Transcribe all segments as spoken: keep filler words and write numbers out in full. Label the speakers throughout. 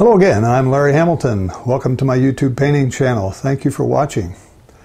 Speaker 1: Hello again, I'm Larry Hamilton. Welcome to my YouTube painting channel. Thank you for watching.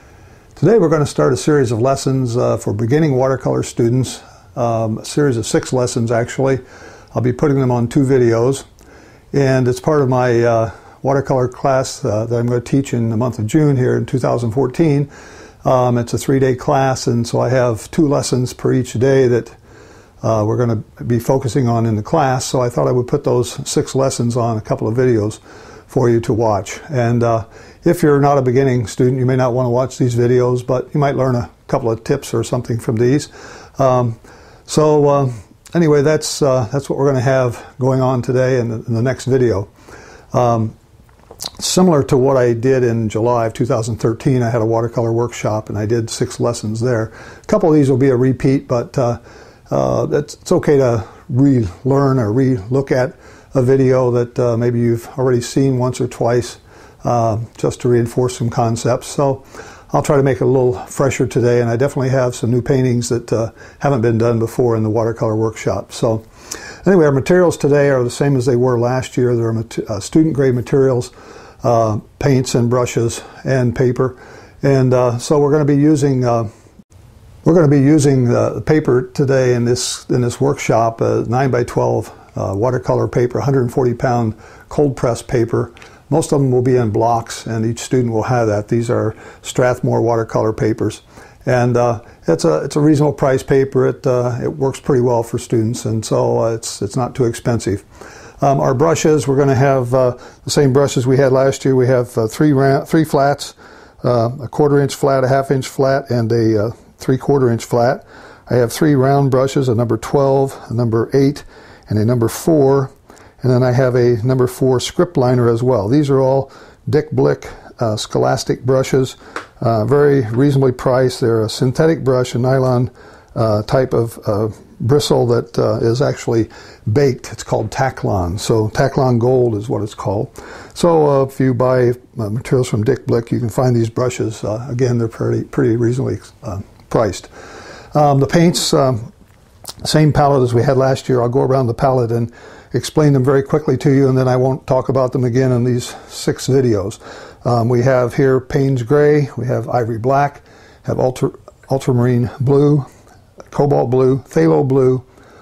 Speaker 1: Today we're going to start a series of lessons uh, for beginning watercolor students, um, a series of six lessons actually. I'll be putting them on two videos, and it's part of my uh, watercolor class uh, that I'm going to teach in the month of June here in two thousand fourteen. Um, it's a three-day class, and so I have two lessons per each day that Uh, we're going to be focusing on in the class, so I thought I would put those six lessons on a couple of videos for you to watch. And uh, if you're not a beginning student, you may not want to watch these videos, but you might learn a couple of tips or something from these. Um, so uh, anyway, that's uh, that's what we're going to have going on today in the, in the next video. Um, similar to what I did in July of two thousand thirteen, I had a watercolor workshop and I did six lessons there. A couple of these will be a repeat, but uh, Uh, it's, it's okay to relearn or re-look at a video that uh, maybe you've already seen once or twice, uh, just to reinforce some concepts. So I'll try to make it a little fresher today, and I definitely have some new paintings that uh, haven't been done before in the watercolor workshop. So anyway, our materials today are the same as they were last year. They're uh, student-grade materials, uh, paints and brushes and paper. And uh, so we're going to be using uh, We're going to be using the paper today in this in this workshop, uh, nine by twelve uh, watercolor paper, one hundred forty pound cold press paper. Most of them will be in blocks, and each student will have that. These are Strathmore watercolor papers, and uh, it's a it's a reasonable price paper. It uh, it works pretty well for students, and so uh, it's it's not too expensive. Um, our brushes, we're going to have uh, the same brushes we had last year. We have uh, three round, three flats, uh, a quarter inch flat, a half inch flat, and a uh, three-quarter inch flat. I have three round brushes, a number twelve, a number eight, and a number four, and then I have a number four script liner as well. These are all Dick Blick uh, Scholastic brushes, uh, very reasonably priced. They're a synthetic brush, a nylon uh, type of uh, bristle that uh, is actually baked. It's called Taclon. So Taclon Gold is what it's called. So uh, if you buy uh, materials from Dick Blick, you can find these brushes. Uh, again, they're pretty pretty reasonably uh, priced. Um, the paints, um, same palette as we had last year. I'll go around the palette and explain them very quickly to you, and then I won't talk about them again in these six videos. Um, we have here Payne's Gray, we have Ivory Black, have ultra, Ultramarine Blue, Cobalt Blue, Phthalo Blue,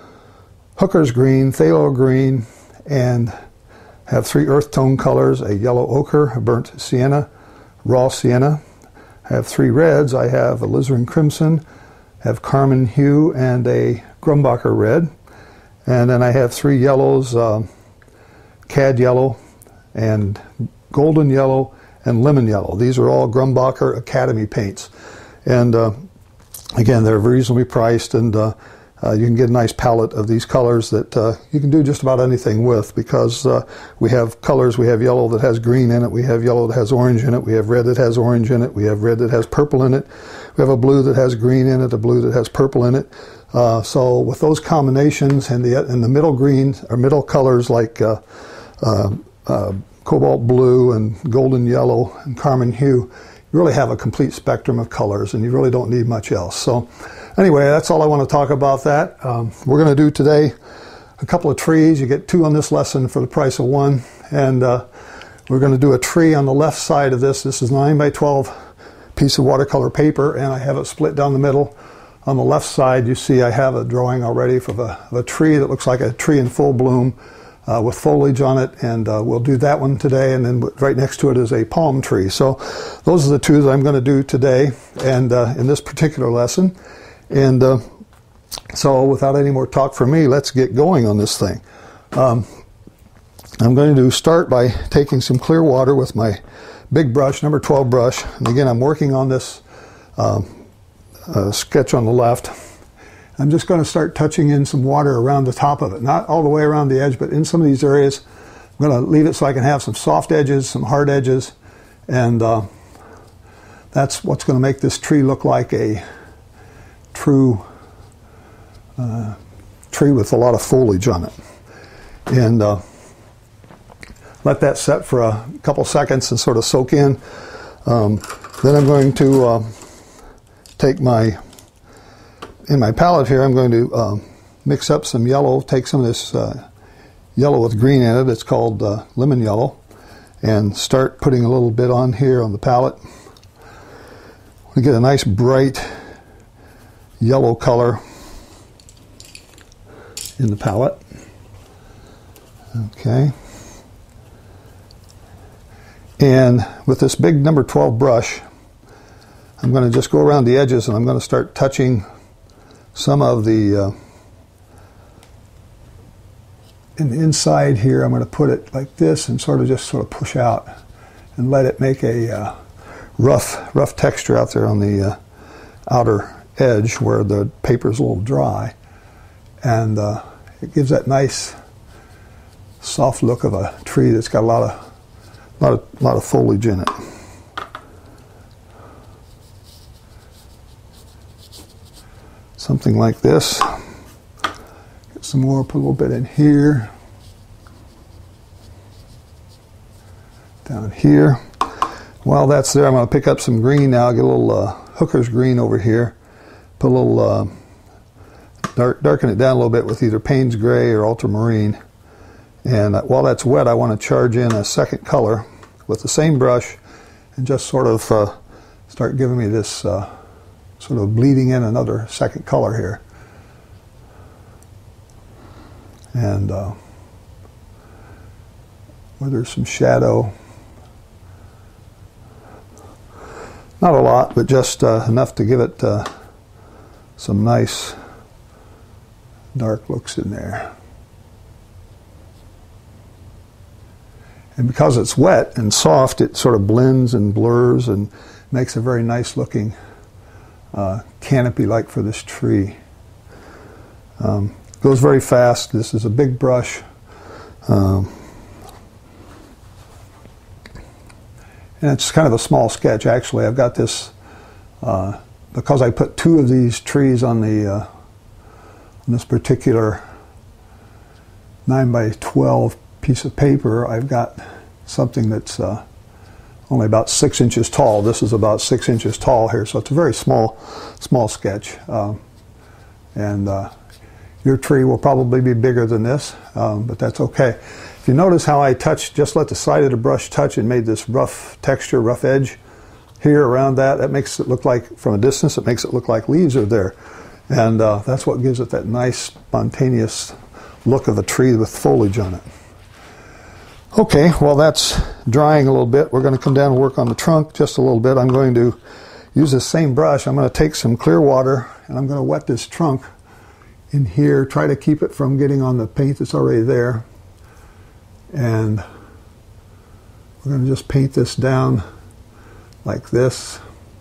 Speaker 1: Hooker's Green, Phthalo Green, and have three earth tone colors, a yellow ochre, a burnt sienna, raw sienna. I have three reds. I have a alizarin crimson, have carmine hue, and a Grumbacher red. And then I have three yellows, uh, cad yellow, and golden yellow, and lemon yellow. These are all Grumbacher Academy paints. And uh, again, they're reasonably priced, and uh, uh, you can get a nice palette of these colors that uh, you can do just about anything with, because uh, we have colors. We have yellow that has green in it, we have yellow that has orange in it, we have red that has orange in it, we have red that has purple in it, we have a blue that has green in it, a blue that has purple in it. Uh, so with those combinations and the, and the middle green or middle colors like uh, uh, uh, cobalt blue and golden yellow and carmine hue, you really have a complete spectrum of colors, and you really don't need much else. So anyway, that's all I want to talk about that. Um, we're going to do today a couple of trees. You get two on this lesson for the price of one. And uh, we're going to do a tree on the left side of this. This is nine by twelve piece of watercolor paper, and I have it split down the middle. On the left side, you see I have a drawing already of a, of a tree that looks like a tree in full bloom uh, with foliage on it, and uh, we'll do that one today. And then right next to it is a palm tree. So those are the two that I'm going to do today and uh, in this particular lesson. And uh, so without any more talk from me, let's get going on this thing. Um, I'm going to start by taking some clear water with my big brush, number twelve brush. And again, I'm working on this um, uh, sketch on the left. I'm just going to start touching in some water around the top of it. Not all the way around the edge, but in some of these areas. I'm going to leave it so I can have some soft edges, some hard edges. And uh, that's what's going to make this tree look like a true uh, tree with a lot of foliage on it. And uh, let that set for a couple seconds and sort of soak in. Um, then I'm going to uh, take my, in my palette here, I'm going to uh, mix up some yellow, take some of this uh, yellow with green in it. It's called uh, lemon yellow. And start putting a little bit on here on the palette. We get a nice bright yellow color in the palette. Okay. And with this big number twelve brush, I'm going to just go around the edges and I'm going to start touching some of the uh, in the inside here. I'm going to put it like this and sort of just sort of push out and let it make a uh, rough rough texture out there on the uh, outer edge where the paper is a little dry, and uh, it gives that nice soft look of a tree that's got a lot of lot of lot of foliage in it. Something like this. Get some more, put a little bit in here. Down here. While that's there, I'm going to pick up some green now. Get a little uh, hooker's green over here. Put a little, uh, dark, darken it down a little bit with either Payne's Gray or Ultramarine. And uh, while that's wet, I want to charge in a second color with the same brush and just sort of uh, start giving me this uh, sort of bleeding in another second color here. And uh, where there's some shadow, not a lot, but just uh, enough to give it uh, some nice dark looks in there. And because it's wet and soft, it sort of blends and blurs and makes a very nice looking uh, canopy like for this tree. Um, goes very fast. This is a big brush. Um, and it's kind of a small sketch actually. I've got this, uh, because I put two of these trees on the uh, on this particular nine by twelve piece of paper, I've got something that's uh, only about six inches tall. This is about six inches tall here, so it's a very small, small sketch. Um, and uh, your tree will probably be bigger than this, um, but that's okay. If you notice how I touched, just let the side of the brush touch and made this rough texture, rough edge here around that, that makes it look like, from a distance, it makes it look like leaves are there. And uh, that's what gives it that nice, spontaneous look of a tree with foliage on it. Okay, while that's drying a little bit, we're going to come down and work on the trunk just a little bit. I'm going to use this same brush. I'm going to take some clear water and I'm going to wet this trunk in here, try to keep it from getting on the paint that's already there. And we're going to just paint this down like this.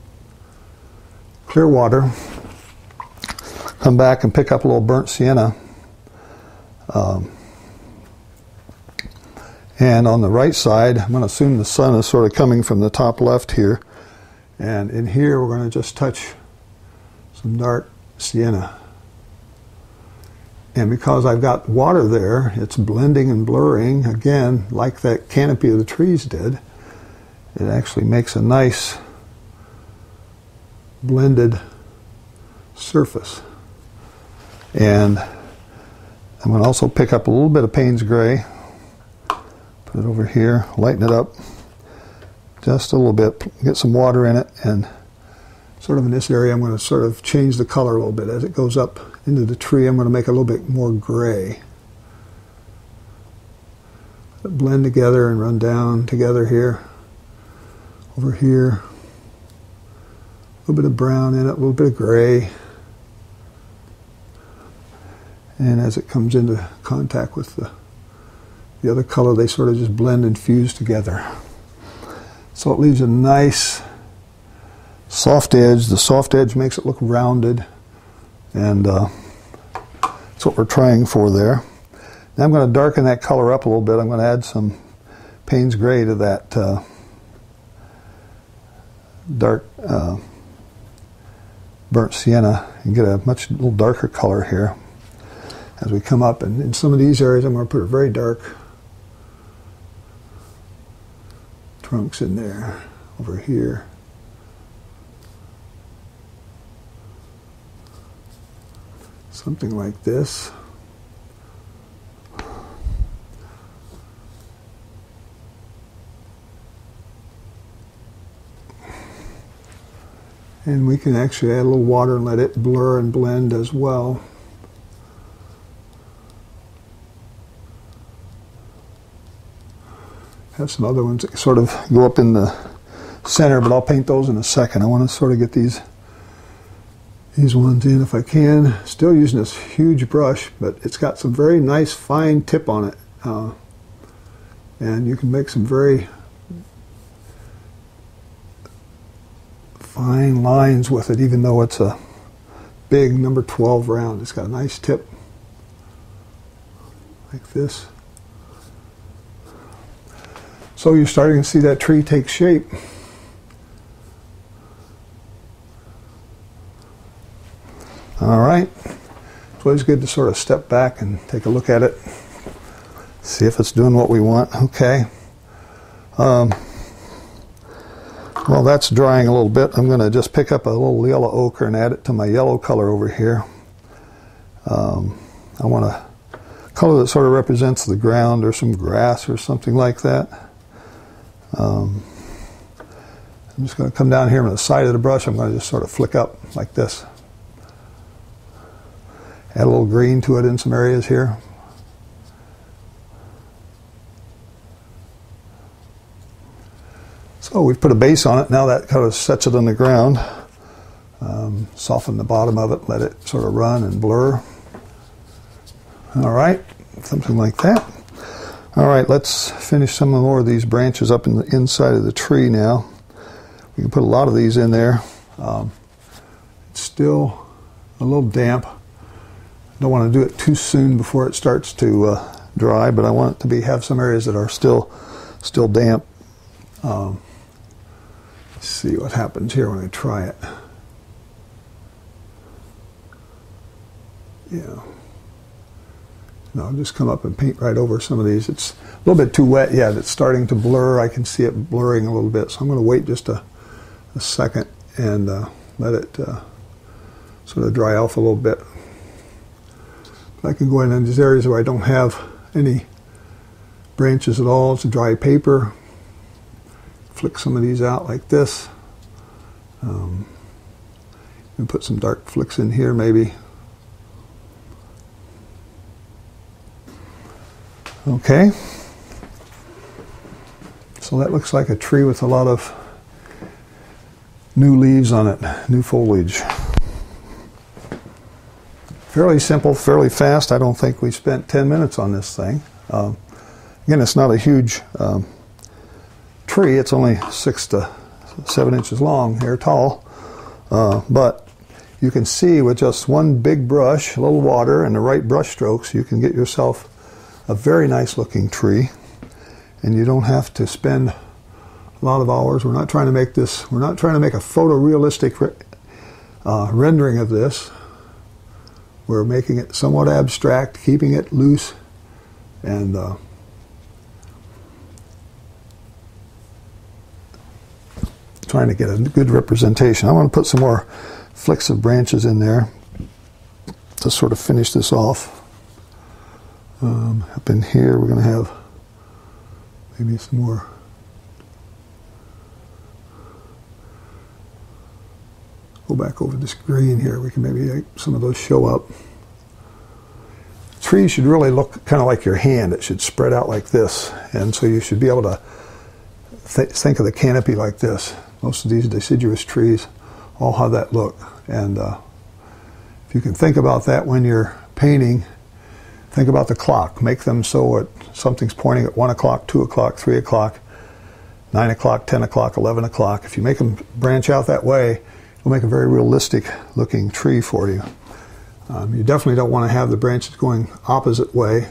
Speaker 1: Clear water. Come back and pick up a little burnt sienna. Um, And on the right side, I'm going to assume the sun is sort of coming from the top left here. And in here, we're going to just touch some dark sienna. And because I've got water there, it's blending and blurring, again, like that canopy of the trees did. It actually makes a nice blended surface. And I'm going to also pick up a little bit of Payne's Gray. Put it over here, lighten it up just a little bit, get some water in it, and sort of in this area I'm going to sort of change the color a little bit. As it goes up into the tree, I'm going to make it a little bit more gray. Blend together and run down together here, over here. A little bit of brown in it, a little bit of gray. And as it comes into contact with the The other color, they sort of just blend and fuse together. So it leaves a nice soft edge. The soft edge makes it look rounded, and uh, that's what we're trying for there. Now I'm going to darken that color up a little bit. I'm going to add some Payne's Gray to that uh, dark uh, burnt sienna and get a much little darker color here as we come up. And in some of these areas, I'm going to put a very dark trunks in there, over here. Something like this. And we can actually add a little water and let it blur and blend as well. Have some other ones that sort of go up in the center, but I'll paint those in a second. I want to sort of get these these ones in if I can. Still using this huge brush, but it's got some very nice fine tip on it. Uh, and you can make some very fine lines with it, even though it's a big number twelve round. It's got a nice tip like this. So you're starting to see that tree take shape. All right. It's always good to sort of step back and take a look at it, see if it's doing what we want. Okay. Um, well, that's drying a little bit. I'm going to just pick up a little yellow ochre and add it to my yellow color over here. Um, I want a color that sort of represents the ground or some grass or something like that. Um, I'm just going to come down here on the side of the brush. I'm going to just sort of flick up like this. Add a little green to it in some areas here. So we've put a base on it. Now that kind of sets it on the ground. Um, soften the bottom of it, let it sort of run and blur. All right, something like that. All right, let's finish some more of these branches up in the inside of the tree now. We can put a lot of these in there. Um, it's still a little damp. I don't want to do it too soon before it starts to uh, dry, but I want it to be have some areas that are still still damp. Um, let's see what happens here when I try it. Yeah. No, I'll just come up and paint right over some of these. It's a little bit too wet yet. It's starting to blur. I can see it blurring a little bit. So I'm going to wait just a, a second and uh, let it uh, sort of dry off a little bit. But I can go in in these areas where I don't have any branches at all. It's a dry paper. Flick some of these out like this. Um, and put some dark flicks in here maybe. Okay, so that looks like a tree with a lot of new leaves on it, new foliage. Fairly simple, fairly fast. I don't think we spent ten minutes on this thing. Um, again, it's not a huge um, tree. It's only six to seven inches long here, tall. Uh, but you can see with just one big brush, a little water, and the right brush strokes, you can get yourself a very nice looking tree, and you don't have to spend a lot of hours. We're not trying to make this, we're not trying to make a photorealistic uh, rendering of this. We're making it somewhat abstract, keeping it loose, and uh, trying to get a good representation. I want to put some more flicks of branches in there to sort of finish this off. Um, up in here we're going to have maybe some more go back over this green here. We can maybe make some of those show up. Trees should really look kind of like your hand. It should spread out like this, and so you should be able to th think of the canopy like this. Most of these deciduous trees all have that look, and uh, if you can think about that when you're painting, think about the clock. Make them so it, something's pointing at one o'clock, two o'clock, three o'clock, nine o'clock, ten o'clock, eleven o'clock. If you make them branch out that way, it'll make a very realistic looking tree for you. Um, you definitely don't want to have the branches going opposite way.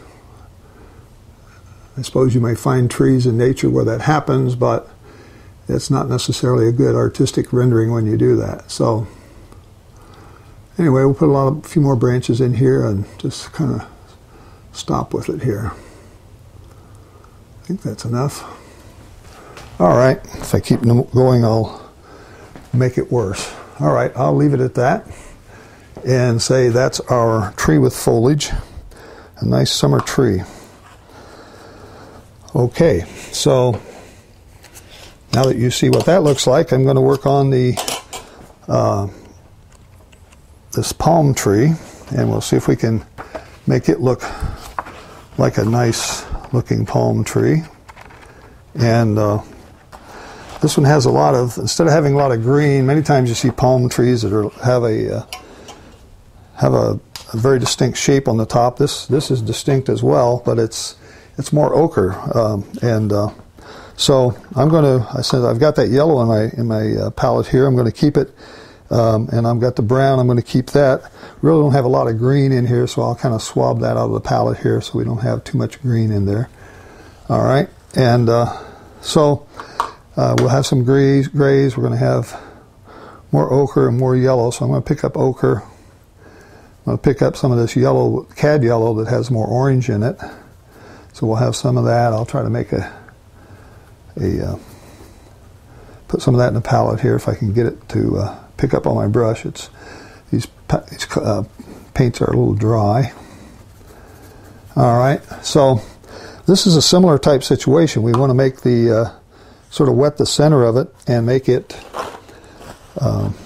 Speaker 1: I suppose you may find trees in nature where that happens, but it's not necessarily a good artistic rendering when you do that. So anyway, we'll put a lot of, a few more branches in here and just kind of stop with it here. I think that's enough. All right, if I keep going, I'll make it worse. All right, I'll leave it at that and say that's our tree with foliage, a nice summer tree. Okay, so now that you see what that looks like, I'm going to work on the uh, this palm tree, and we'll see if we can make it look like a nice looking palm tree. And uh, this one has a lot of, instead of having a lot of green, many times you see palm trees that are, have a uh, have a, a very distinct shape on the top. This this is distinct as well, but it's it's more ochre. Um, and uh, so I'm going to, I said I've got that yellow in my in my uh, palette here. I'm going to keep it, um, and I've got the brown. I'm going to keep that. Really don't have a lot of green in here, so I'll kind of swab that out of the palette here, so we don't have too much green in there. All right, and uh, so uh, we'll have some grays. Grays. We're going to have more ochre and more yellow. So I'm going to pick up ochre. I'm going to pick up some of this yellow, cad yellow that has more orange in it. So we'll have some of that. I'll try to make a, a uh, put some of that in the palette here if I can get it to uh, pick up on my brush. It's these, these uh, paints are a little dry. All right, so this is a similar type situation. We want to make the uh, sort of wet the center of it and make it um,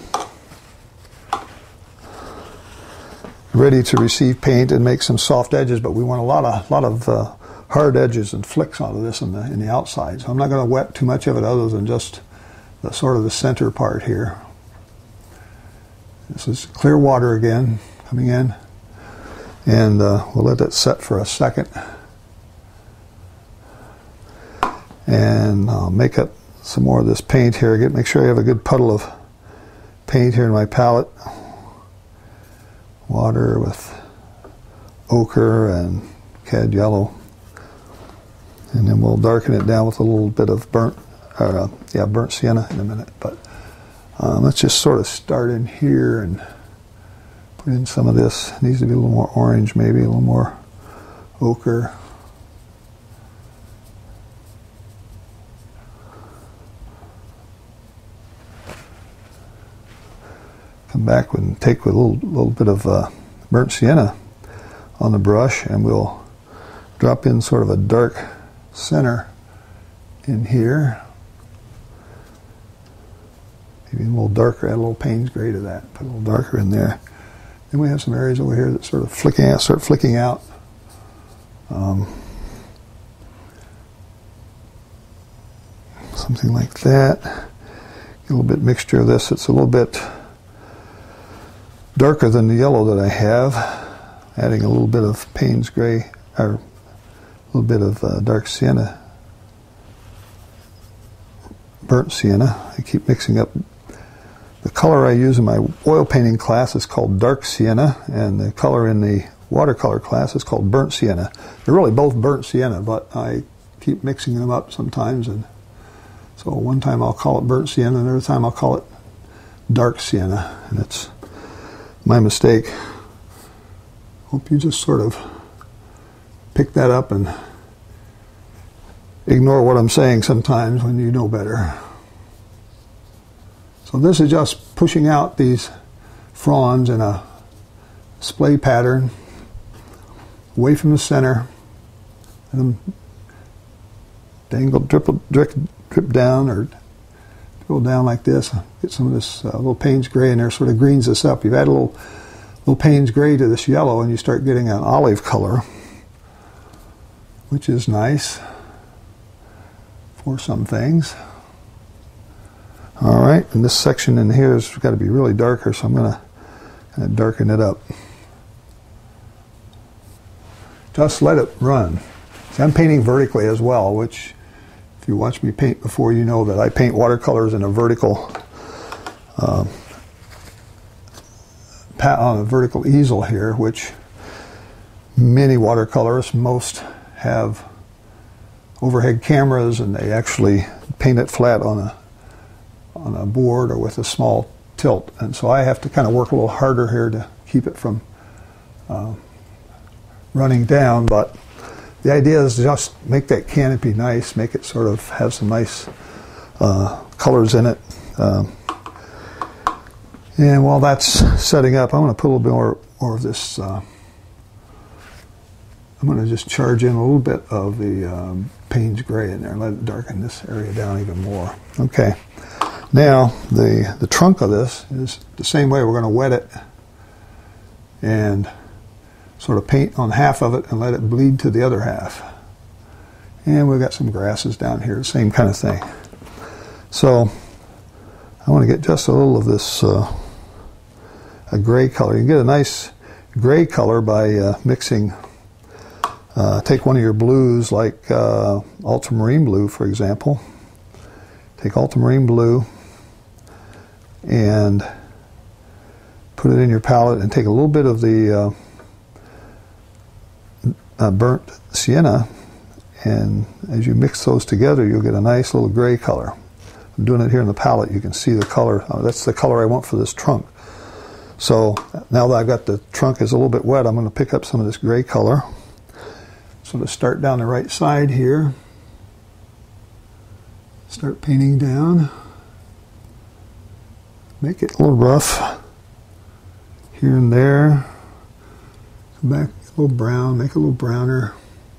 Speaker 1: ready to receive paint and make some soft edges, but we want a lot of lot of uh, hard edges and flicks out of this in the in the outside. So I'm not going to wet too much of it other than just the sort of the center part here. This is clear water again coming in, and uh, we'll let that set for a second, and I'll make up some more of this paint here. Get make sure I have a good puddle of paint here in my palette. Water with ochre and cad yellow, and then we'll darken it down with a little bit of burnt, uh, yeah, burnt sienna in a minute. But um, let's just sort of start in here and put in some of this. It needs to be a little more orange, maybe a little more ochre. Come back and take with a little, little bit of uh, burnt sienna on the brush, and we'll drop in sort of a dark center in here. Maybe a little darker, add a little Payne's gray to that, put a little darker in there. Then we have some areas over here that sort of flicking out, start flicking out. Um, something like that. Get a little bit mixture of this. It's a little bit darker than the yellow that I have, adding a little bit of Payne's gray, or a little bit of uh, dark sienna, burnt sienna. I keep mixing up. The color I use in my oil painting class is called dark sienna, and the color in the watercolor class is called burnt sienna. They're really both burnt sienna, but I keep mixing them up sometimes, and so one time I'll call it burnt sienna, another time I'll call it dark sienna, and it's my mistake. Hope you just sort of pick that up and ignore what I'm saying sometimes when you know better. So this is just pushing out these fronds in a splay pattern away from the center, and them dangle, drip, drip, drip down or go down like this. Get some of this uh, little Payne's gray in there, sort of greens this up. You've added a little, little Payne's gray to this yellow, and you start getting an olive color, which is nice for some things. All right, and this section in here has got to be really darker, so I'm going to kind of darken it up. Just let it run. See, I'm painting vertically as well, which, if you watch me paint before, you know that I paint watercolors in a vertical, uh, on a vertical easel here, which many watercolorists, most have overhead cameras, and they actually paint it flat on a on a board or with a small tilt. And so I have to kind of work a little harder here to keep it from uh, running down, but the idea is just make that canopy nice, make it sort of have some nice uh, colors in it. Um, and while that's setting up, I'm going to put a little bit more, more of this, uh, I'm going to just charge in a little bit of the um, Payne's gray in there and let it darken this area down even more. Okay, Now, the, the trunk of this is the same way. We're going to wet it and sort of paint on half of it and let it bleed to the other half. And we've got some grasses down here, same kind of thing. So I want to get just a little of this uh, a gray color. You can get a nice gray color by uh, mixing, uh, take one of your blues like uh, ultramarine blue, for example. Take ultramarine blue and put it in your palette and take a little bit of the uh, uh, burnt sienna, and as you mix those together you'll get a nice little gray color. I'm doing it here in the palette. You can see the color. Oh, that's the color I want for this trunk. So now that I've got the trunk is a little bit wet, I'm going to pick up some of this gray color. So to start down the right side here, start painting down. Make it a little rough here and there. Come back a little brown, make it a little browner.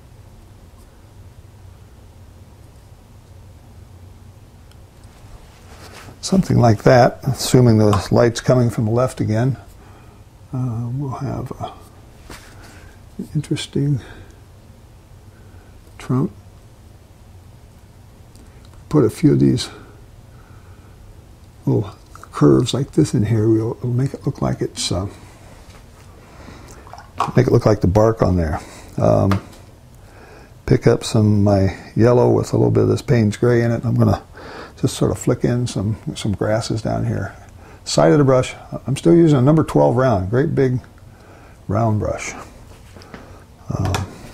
Speaker 1: Something like that, assuming the light's coming from the left again. Uh, we'll have a, an interesting trunk. Put a few of these little curves like this in here. We'll, we'll make it look like it's uh, make it look like the bark on there. Um, pick up some of my yellow with a little bit of this Payne's gray in it. I'm going to just sort of flick in some some grasses down here. Side of the brush, I'm still using a number twelve round, great big round brush. Um,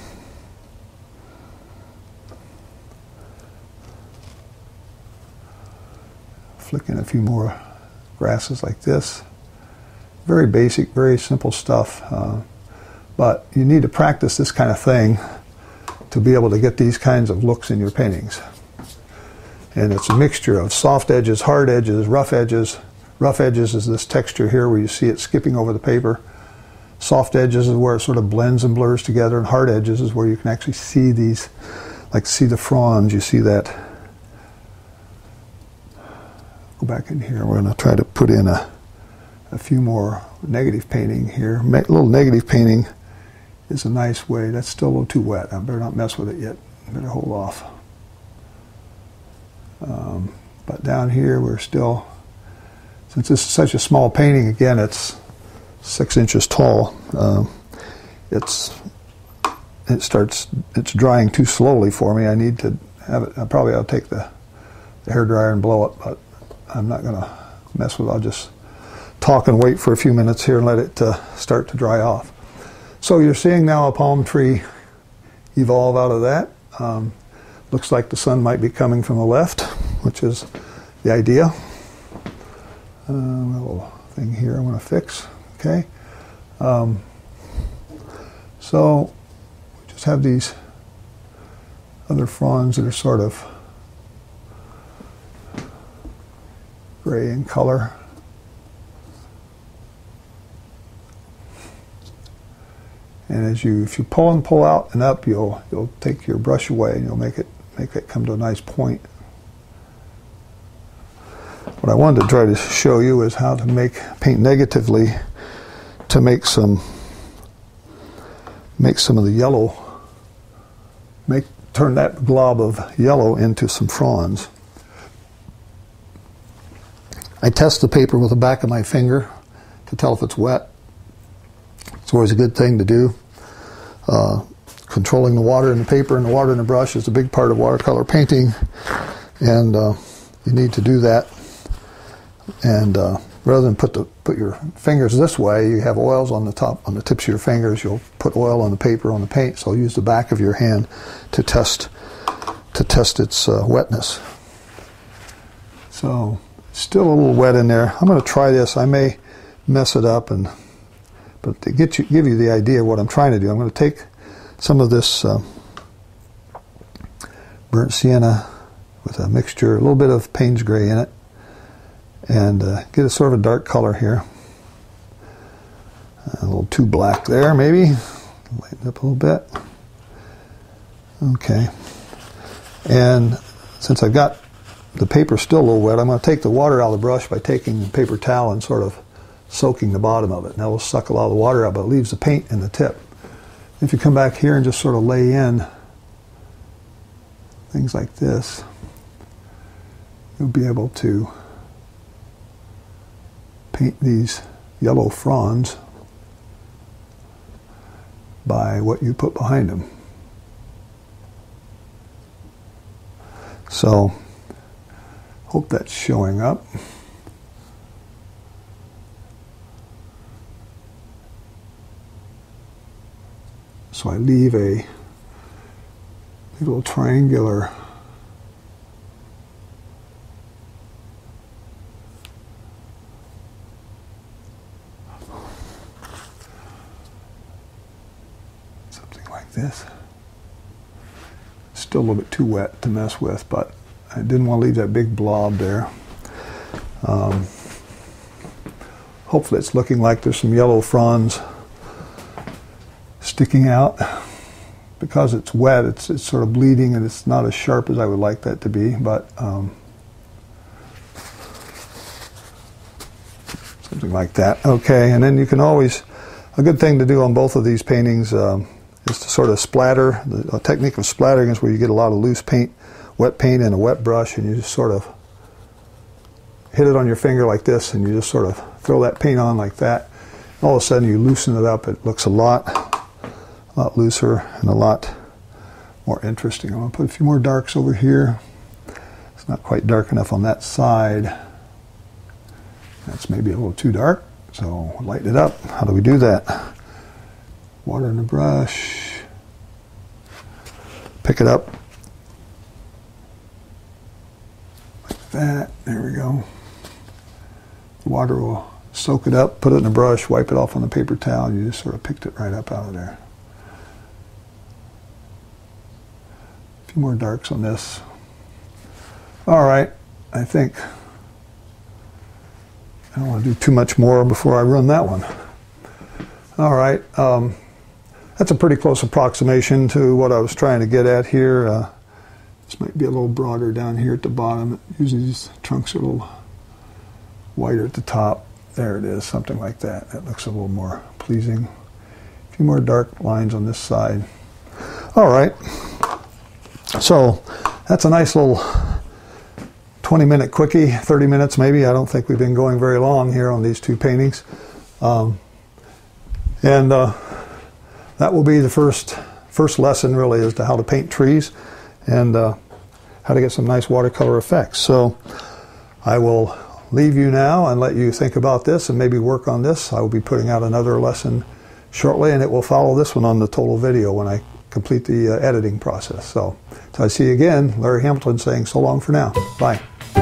Speaker 1: flick in a few more grasses like this. Very basic, very simple stuff, uh, but you need to practice this kind of thing to be able to get these kinds of looks in your paintings. And it's a mixture of soft edges, hard edges, rough edges. Rough edges is this texture here where you see it skipping over the paper. Soft edges is where it sort of blends and blurs together, and hard edges is where you can actually see these, like see the fronds, you see that. Go back in here, we're going to try to put in a, a few more negative painting here. A little negative painting is a nice way. That's still a little too wet. I better not mess with it yet. I better hold off. Um, but down here we're still, since this is such a small painting, again it's six inches tall, um, it's it starts it's drying too slowly for me. I need to have it. I probably ought to take the, the hairdryer and blow it, but I'm not going to mess with it. I'll just talk and wait for a few minutes here and let it uh, start to dry off. So you're seeing now a palm tree evolve out of that. Um, Looks like the sun might be coming from the left, which is the idea. Uh, a little thing here I'm going to fix. Okay. Um, so we just have these other fronds that are sort of gray in color. And as you, if you pull and pull out and up, you'll you'll take your brush away and you'll make it make it come to a nice point. What I wanted to try to show you is how to make paint negatively to make some make some of the yellow, make turn that glob of yellow into some fronds. I test the paper with the back of my finger to tell if it's wet. It's always a good thing to do. Uh, controlling the water in the paper and the water in the brush is a big part of watercolor painting, and uh, you need to do that. And uh, rather than put the put your fingers this way, you have oils on the top, on the tips of your fingers. You'll put oil on the paper, on the paint. So use the back of your hand to test to test its uh, wetness. So it's still a little wet in there. I'm going to try this. I may mess it up, and but to get you, give you the idea of what I'm trying to do, I'm going to take some of this uh, burnt sienna with a mixture, a little bit of Payne's gray in it, and uh, get a sort of a dark color here. A little too black there, maybe. Lighten up a little bit. Okay. And since I've got the paper's still a little wet, I'm going to take the water out of the brush by taking the paper towel and sort of soaking the bottom of it. And that will suck a lot of the water out, but it leaves the paint in the tip. If you come back here and just sort of lay in things like this, you'll be able to paint these yellow fronds by what you put behind them. So, hope that's showing up. So I leave a little triangular something like this. Still a little bit too wet to mess with, but I didn't want to leave that big blob there. Um, hopefully it's looking like there's some yellow fronds sticking out. Because it's wet, it's, it's sort of bleeding and it's not as sharp as I would like that to be, but um, something like that. Okay, and then you can always, a good thing to do on both of these paintings um, is to sort of splatter. The technique of splattering is where you get a lot of loose paint, wet paint in a wet brush, and you just sort of hit it on your finger like this, and you just sort of throw that paint on like that. And all of a sudden you loosen it up. It looks a lot, a lot looser and a lot more interesting. I'm going to put a few more darks over here. It's not quite dark enough on that side. That's maybe a little too dark, so lighten it up. How do we do that? Water in the brush. Pick it up. Like that. There we go. The water will soak it up, put it in the brush, wipe it off on the paper towel. You just sort of picked it right up out of there. A few more darks on this. All right, I think I don't want to do too much more before I run that one. All right, um, that's a pretty close approximation to what I was trying to get at here. Uh, this might be a little broader down here at the bottom. Usually these trunks are a little whiter at the top. There it is, something like that. That looks a little more pleasing. A few more dark lines on this side. All right, so that's a nice little twenty minute quickie, thirty minutes maybe. I don't think we've been going very long here on these two paintings. Um, and uh, that will be the first first lesson really as to how to paint trees and uh, how to get some nice watercolor effects. So I will leave you now and let you think about this and maybe work on this. I will be putting out another lesson shortly, and it will follow this one on the total video when I complete the uh, editing process. So until I see you again, Larry Hamilton saying so long for now. Bye.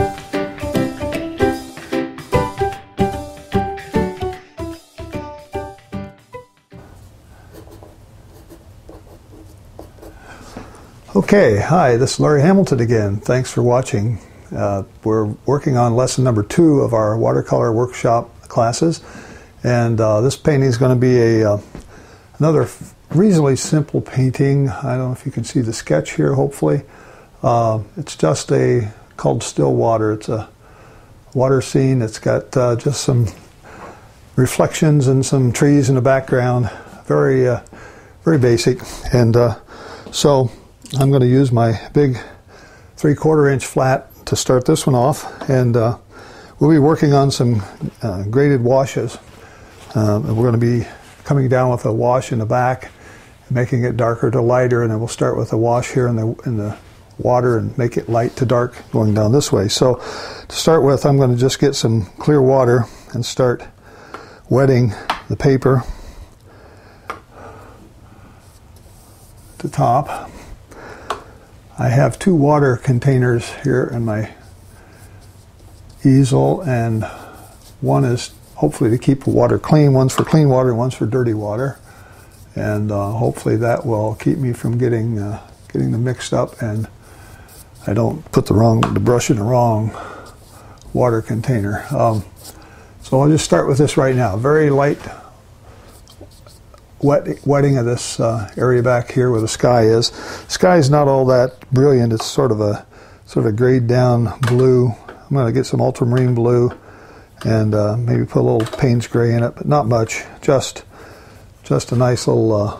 Speaker 1: Okay, hi, this is Larry Hamilton again. Thanks for watching. Uh, we're working on lesson number two of our watercolor workshop classes, and uh, this painting is going to be a uh, another reasonably simple painting. I don't know if you can see the sketch here, hopefully. Uh, it's just a, called Still Water. It's a water scene. It's got uh, just some reflections and some trees in the background. Very, uh, very basic. And uh, so I'm going to use my big three-quarter inch flat to start this one off, and uh, we'll be working on some uh, graded washes. Uh, and we're going to be coming down with a wash in the back, making it darker to lighter, and then we'll start with a wash here in the in the water and make it light to dark going down this way. So to start with, I'm going to just get some clear water and start wetting the paper at the top. I have two water containers here in my easel, and one is hopefully to keep the water clean. One's for clean water and one's for dirty water, and uh, hopefully that will keep me from getting uh, getting them mixed up, and I don't put the wrong the brush in the wrong water container. Um, so I'll just start with this right now. Very light wet, wetting of this uh, area back here where the sky is. The sky is not all that brilliant. It's sort of a sort of a grayed down blue. I'm going to get some ultramarine blue and uh, maybe put a little Payne's gray in it, but not much. Just, just a nice little uh,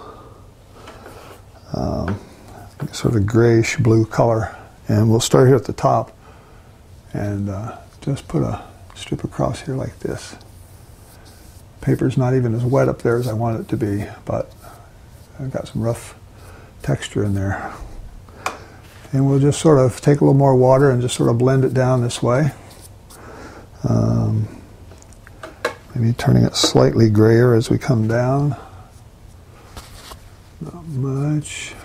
Speaker 1: um, sort of grayish blue color. And we'll start here at the top and uh, just put a strip across here like this. Paper's not even as wet up there as I want it to be, but I've got some rough texture in there. And we'll just sort of take a little more water and just sort of blend it down this way. Um, maybe turning it slightly grayer as we come down. Not much.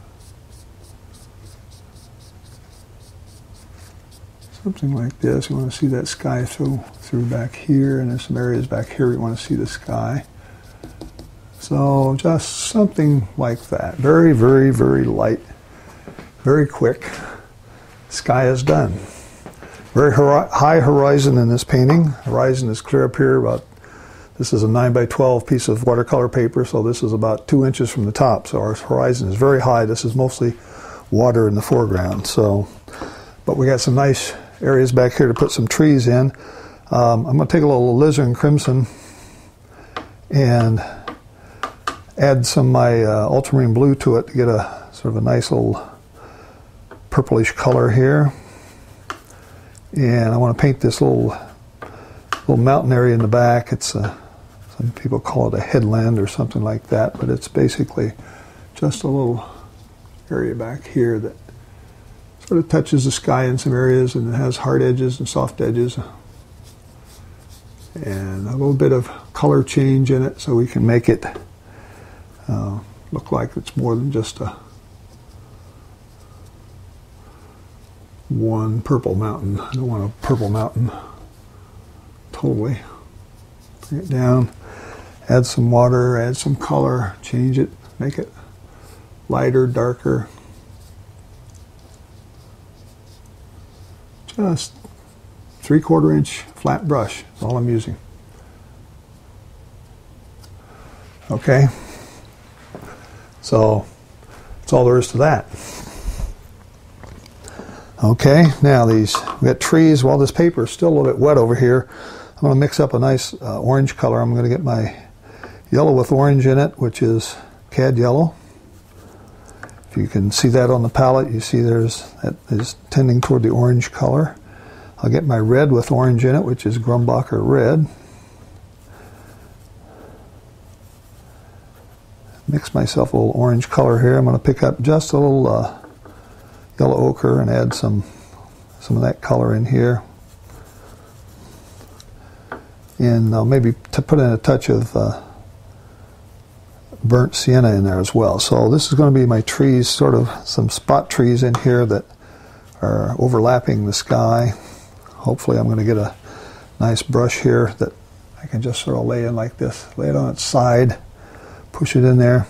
Speaker 1: Something like this. You want to see that sky through, through back here, and there's some areas back here you want to see the sky. So just something like that. Very, very, very light. Very quick. Sky is done. Very hori high horizon in this painting. Horizon is clear up here. About this is a nine by twelve piece of watercolor paper, so this is about two inches from the top. So our horizon is very high. This is mostly water in the foreground. So, but we got some nice areas back here to put some trees in. Um, I'm going to take a little alizarin crimson and add some of my uh, ultramarine blue to it to get a sort of a nice little purplish color here. And I want to paint this little little mountain area in the back. It's a, some people call it a headland or something like that, but it's basically just a little area back here that sort of touches the sky in some areas, and it has hard edges and soft edges. And a little bit of color change in it so we can make it uh, look like it's more than just a one purple mountain. I don't want a purple mountain totally. Bring it down, add some water, add some color, change it, make it lighter, darker. Just three quarter inch flat brush is all I'm using. Okay, so that's all there is to that. Okay, now these, we got trees. While this paper is still a little bit wet over here, I'm going to mix up a nice uh, orange color. I'm going to get my yellow with orange in it, which is cad yellow. If you can see that on the palette, you see there's that is tending toward the orange color. I'll get my red with orange in it, which is Grumbacher red. Mix myself a little orange color here. I'm going to pick up just a little uh, yellow ochre and add some some of that color in here. And uh, maybe to put in a touch of uh, burnt sienna in there as well. So this is going to be my trees, sort of some spot trees in here that are overlapping the sky. Hopefully I'm going to get a nice brush here that I can just sort of lay in like this. Lay it on its side, push it in there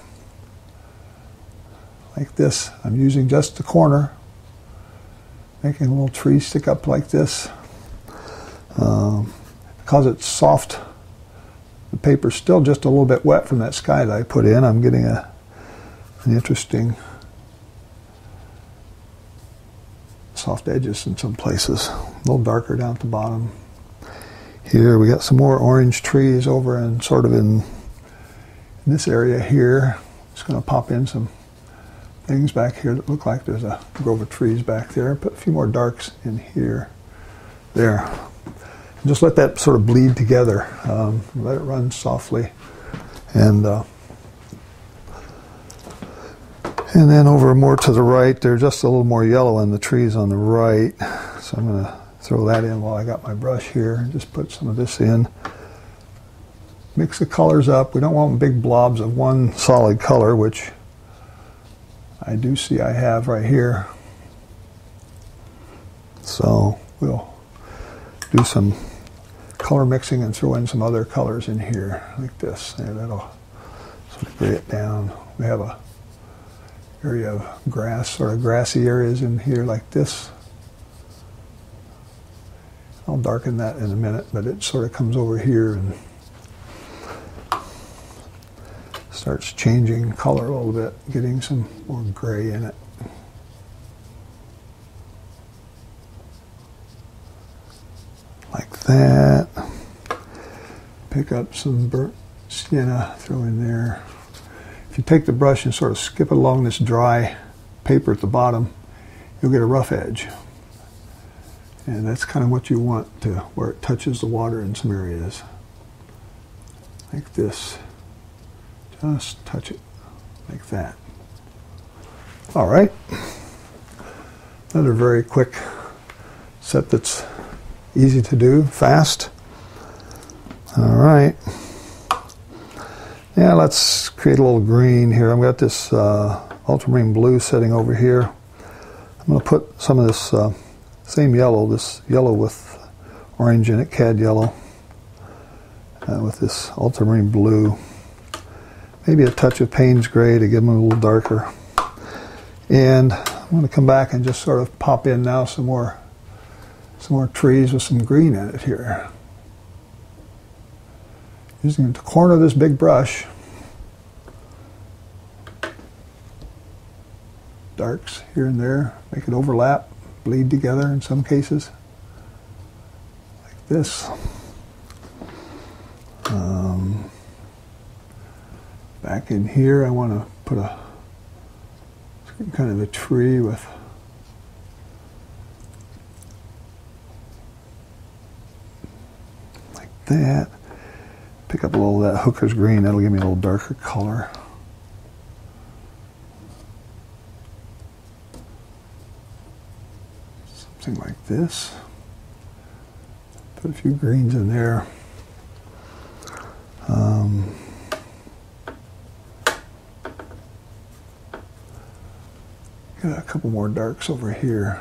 Speaker 1: like this. I'm using just the corner, making a little tree stick up like this. Um, because it's soft, the paper's still just a little bit wet from that sky that I put in. I'm getting a an interesting soft edges in some places. A little darker down at the bottom. Here we got some more orange trees over and sort of in, in this area here. Just going to pop in some things back here that look like there's a grove of trees back there. Put a few more darks in here. There. Just let that sort of bleed together. Um, let it run softly. And uh, and then over more to the right, there's just a little more yellow in the trees on the right. So I'm going to throw that in while I got my brush here. And just put some of this in. Mix the colors up. We don't want big blobs of one solid color, which I do see I have right here. So we'll do some color mixing and throw in some other colors in here like this. And that'll sort of gray it down. We have a area of grass, sort of grassy areas in here like this. I'll darken that in a minute, but it sort of comes over here and starts changing color a little bit, getting some more gray in it. that. Pick up some burnt sienna, throw in there. If you take the brush and sort of skip it along this dry paper at the bottom, you'll get a rough edge. And that's kind of what you want, to where it touches the water in some areas. Like this. Just touch it like that. All right. Another very quick set that's easy to do, fast. All right. Yeah, let's create a little green here. I've got this uh, ultramarine blue sitting over here. I'm going to put some of this uh, same yellow, this yellow with orange in it, cad yellow, uh, with this ultramarine blue. Maybe a touch of Payne's gray to give them a little darker. And I'm going to come back and just sort of pop in now some more, some more trees with some green in it here. Using the corner of this big brush, darks here and there, make it overlap, bleed together in some cases, like this. Um, back in here, I want to put a kind of a tree with like that. Pick up a little of that hooker's green, that'll give me a little darker color. Something like this. Put a few greens in there. Um, got a couple more darks over here.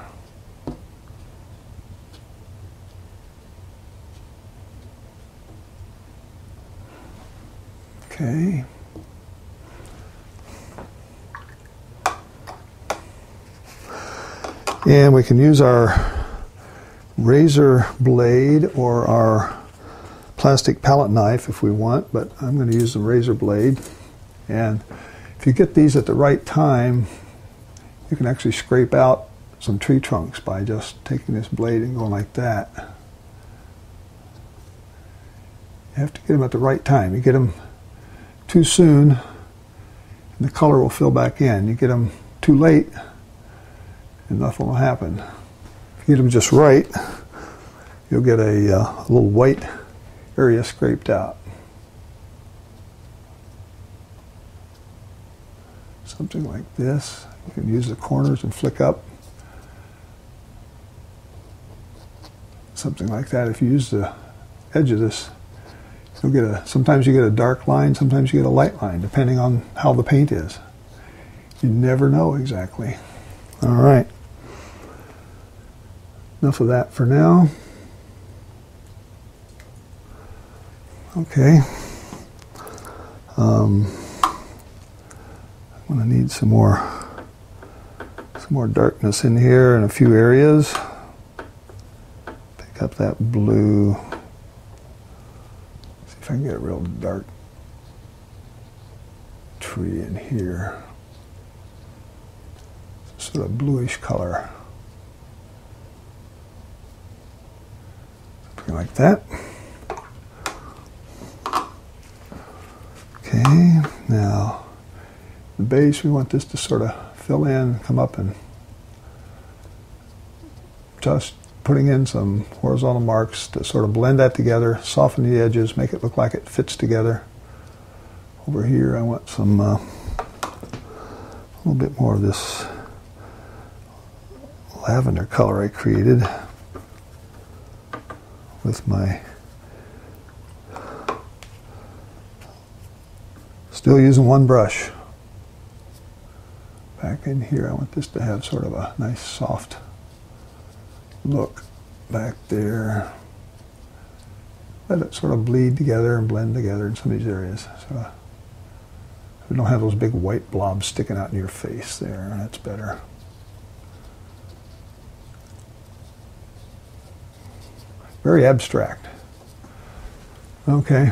Speaker 1: Okay. And we can use our razor blade or our plastic palette knife if we want, but I'm going to use the razor blade. And if you get these at the right time, you can actually scrape out some tree trunks by just taking this blade and going like that. You have to get them at the right time. You get them too soon, and the color will fill back in. You get them too late, and nothing will happen. If you get them just right, you'll get a, uh, a little white area scraped out. Something like this. You can use the corners and flick up. Something like that. If you use the edge of this, you'll get a, sometimes you get a dark line, sometimes you get a light line, depending on how the paint is. You never know exactly. All right. Enough of that for now. Okay. Um, I'm going to need some more, some more darkness in here in a few areas. Pick up that blue. See if I can get a real dark tree in here. Sort of bluish color. Something like that. Okay, now the base, we want this to sort of fill in, come up, and just putting in some horizontal marks to sort of blend that together, soften the edges, make it look like it fits together. Over here I want some, uh, a little bit more of this lavender color I created with my, still using one brush. Back in here, I want this to have sort of a nice soft look back there. Let it sort of bleed together and blend together in some of these areas. So we don't have those big white blobs sticking out in your face there. That's better. Very abstract. Okay.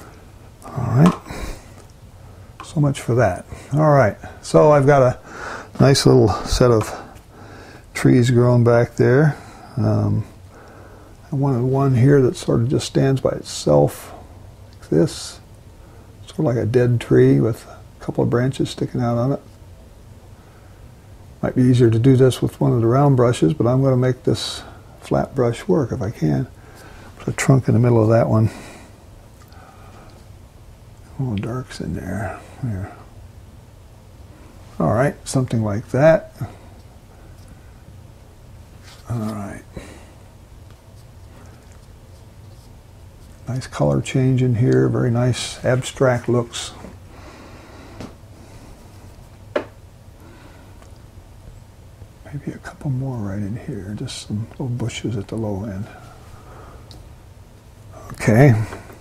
Speaker 1: All right. So much for that. All right. So I've got a Nice little set of trees growing back there. Um, I wanted one here that sort of just stands by itself, like this. Sort of like a dead tree with a couple of branches sticking out on it. Might be easier to do this with one of the round brushes, but I'm going to make this flat brush work if I can. Put a trunk in the middle of that one. A little darks in there. There. All right, something like that. All right. Nice color change in here. Very nice abstract looks. Maybe a couple more right in here. Just some little bushes at the low end. Okay.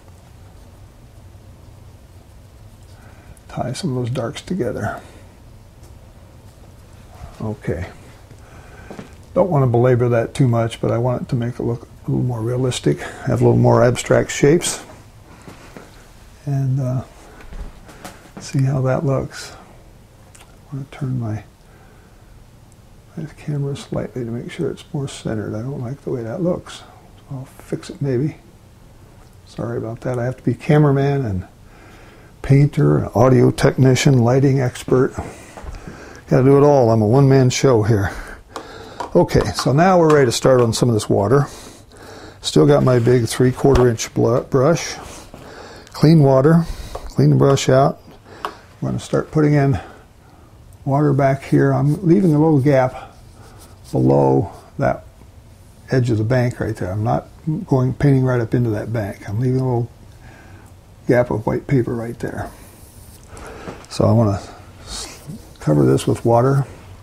Speaker 1: Tie some of those darks together. Okay. Don't want to belabor that too much, but I want it to make it look a little more realistic, have a little more abstract shapes, and uh, see how that looks. I want to turn my, my camera slightly to make sure it's more centered. I don't like the way that looks. So I'll fix it maybe. Sorry about that. I have to be cameraman and painter, an audio technician, lighting expert. Got to do it all. I'm a one-man show here. Okay, so now we're ready to start on some of this water. Still got my big three-quarter inch brush. Clean water. Clean the brush out. I'm going to start putting in water back here. I'm leaving a little gap below that edge of the bank right there. I'm not going painting right up into that bank. I'm leaving a little gap of white paper right there. So I want to cover this with water.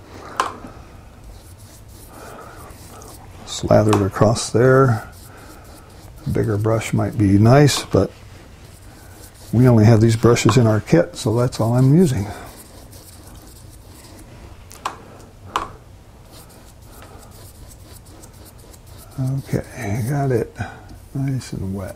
Speaker 1: Slather it across there. A bigger brush might be nice, but we only have these brushes in our kit, so that's all I'm using. Okay, got it. Nice and wet.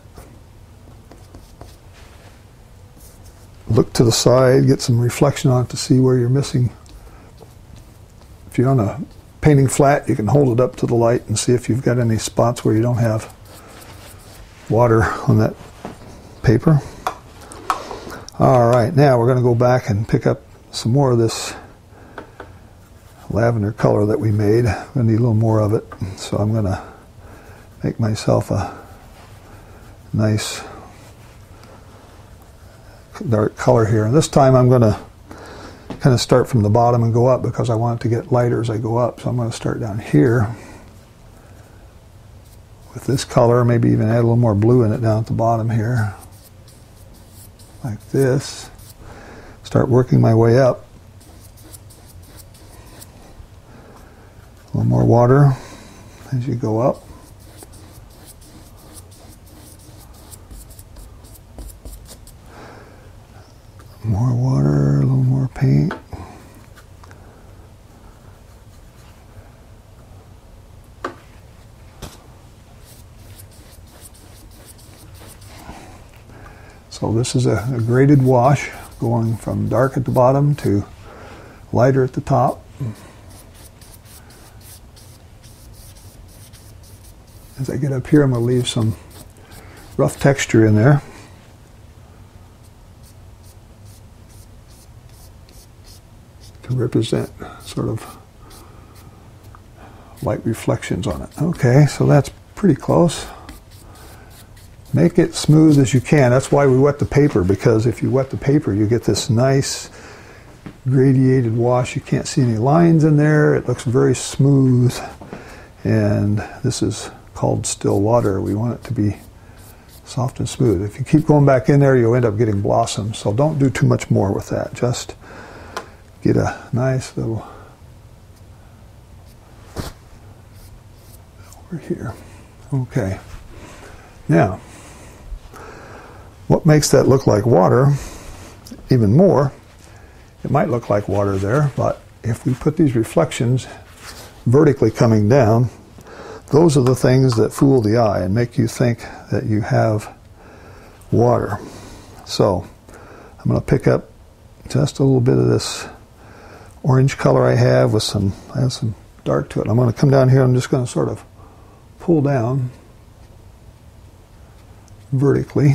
Speaker 1: Look to the side, get some reflection on it to see where you're missing. If you're on a painting flat, you can hold it up to the light and see if you've got any spots where you don't have water on that paper. All right, now we're going to go back and pick up some more of this lavender color that we made. I'm going to need a little more of it, so I'm going to make myself a nice dark color here. And this time I'm going to kind of start from the bottom and go up because I want it to get lighter as I go up. So I'm going to start down here with this color, maybe even add a little more blue in it down at the bottom here, like this. Start working my way up. A little more water as you go up. More water, a little more paint. So this is a, a graded wash going from dark at the bottom to lighter at the top. As I get up here, I'm going to leave some rough texture in there. To represent sort of light reflections on it. Okay, so that's pretty close. Make it smooth as you can. That's why we wet the paper, because if you wet the paper, you get this nice gradiated wash. You can't see any lines in there. It looks very smooth. And this is called still water. We want it to be soft and smooth. If you keep going back in there, you'll end up getting blossoms. So don't do too much more with that. Just get a nice little over here. Okay. Now, what makes that look like water even more? It might look like water there, but if we put these reflections vertically coming down, those are the things that fool the eye and make you think that you have water. So I'm going to pick up just a little bit of this orange color I have with some, I have some dark to it. I'm going to come down here, I'm just going to sort of pull down vertically.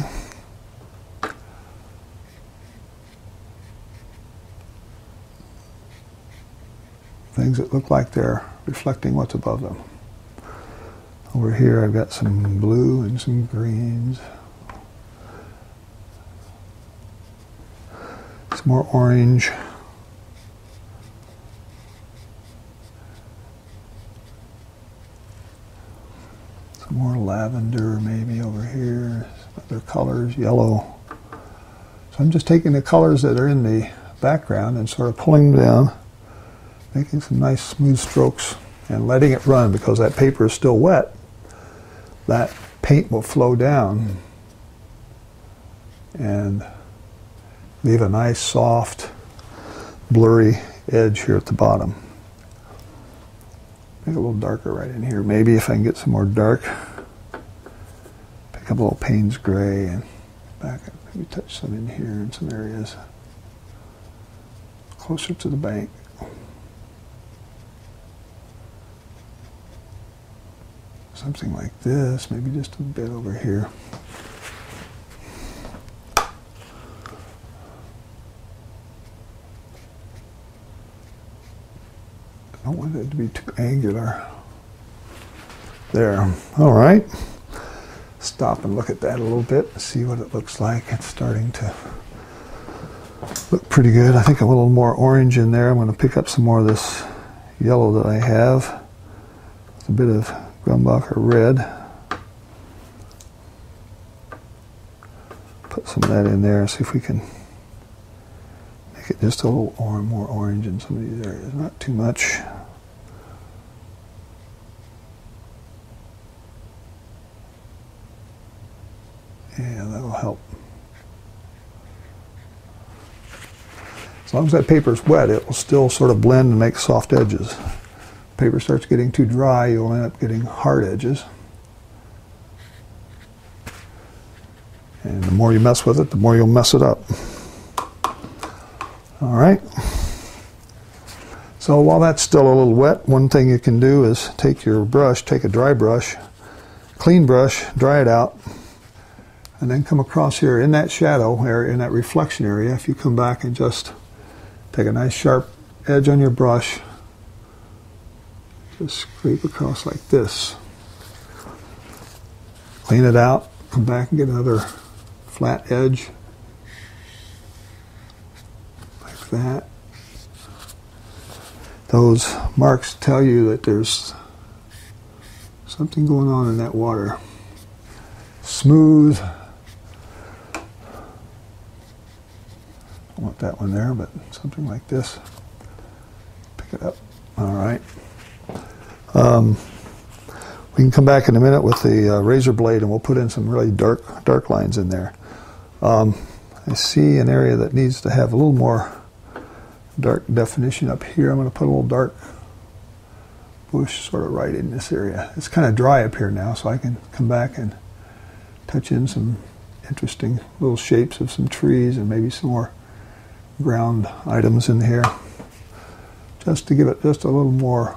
Speaker 1: Things that look like they're reflecting what's above them. Over here I've got some blue and some greens. Some more orange. Some more lavender maybe over here. Some other colors, yellow. So I'm just taking the colors that are in the background and sort of pulling them down, making some nice smooth strokes and letting it run because that paper is still wet. That paint will flow down and leave a nice soft blurry edge here at the bottom. Make it a little darker right in here. Maybe if I can get some more dark, pick up a little Payne's gray and back up, maybe touch some in here in some areas closer to the bank. Something like this, maybe just a bit over here. I don't want it to be too angular. There. All right. Stop and look at that a little bit and see what it looks like. It's starting to look pretty good. I think a little more orange in there. I'm going to pick up some more of this yellow that I have. With a bit of Grumbacher red. Put some of that in there, see if we can make it just a little or more orange in some of these areas. Not too much. Yeah, that'll help. As long as that paper is wet, it will still sort of blend and make soft edges. Paper starts getting too dry, you'll end up getting hard edges. And the more you mess with it, the more you'll mess it up. All right. So while that's still a little wet, one thing you can do is take your brush, take a dry brush, clean brush, dry it out, and then come across here in that shadow area, in that reflection area, if you come back and just take a nice sharp edge on your brush, just scrape across like this. Clean it out, come back and get another flat edge like that. Those marks tell you that there's something going on in that water. Smooth. I want that one there, but something like this. Pick it up. All right. Um, we can come back in a minute with the uh, razor blade and we'll put in some really dark dark lines in there. Um, I see an area that needs to have a little more dark definition up here. I'm going to put a little dark bush sort of right in this area. It's kind of dry up here now, so I can come back and touch in some interesting little shapes of some trees and maybe some more ground items in here, just to give it just a little more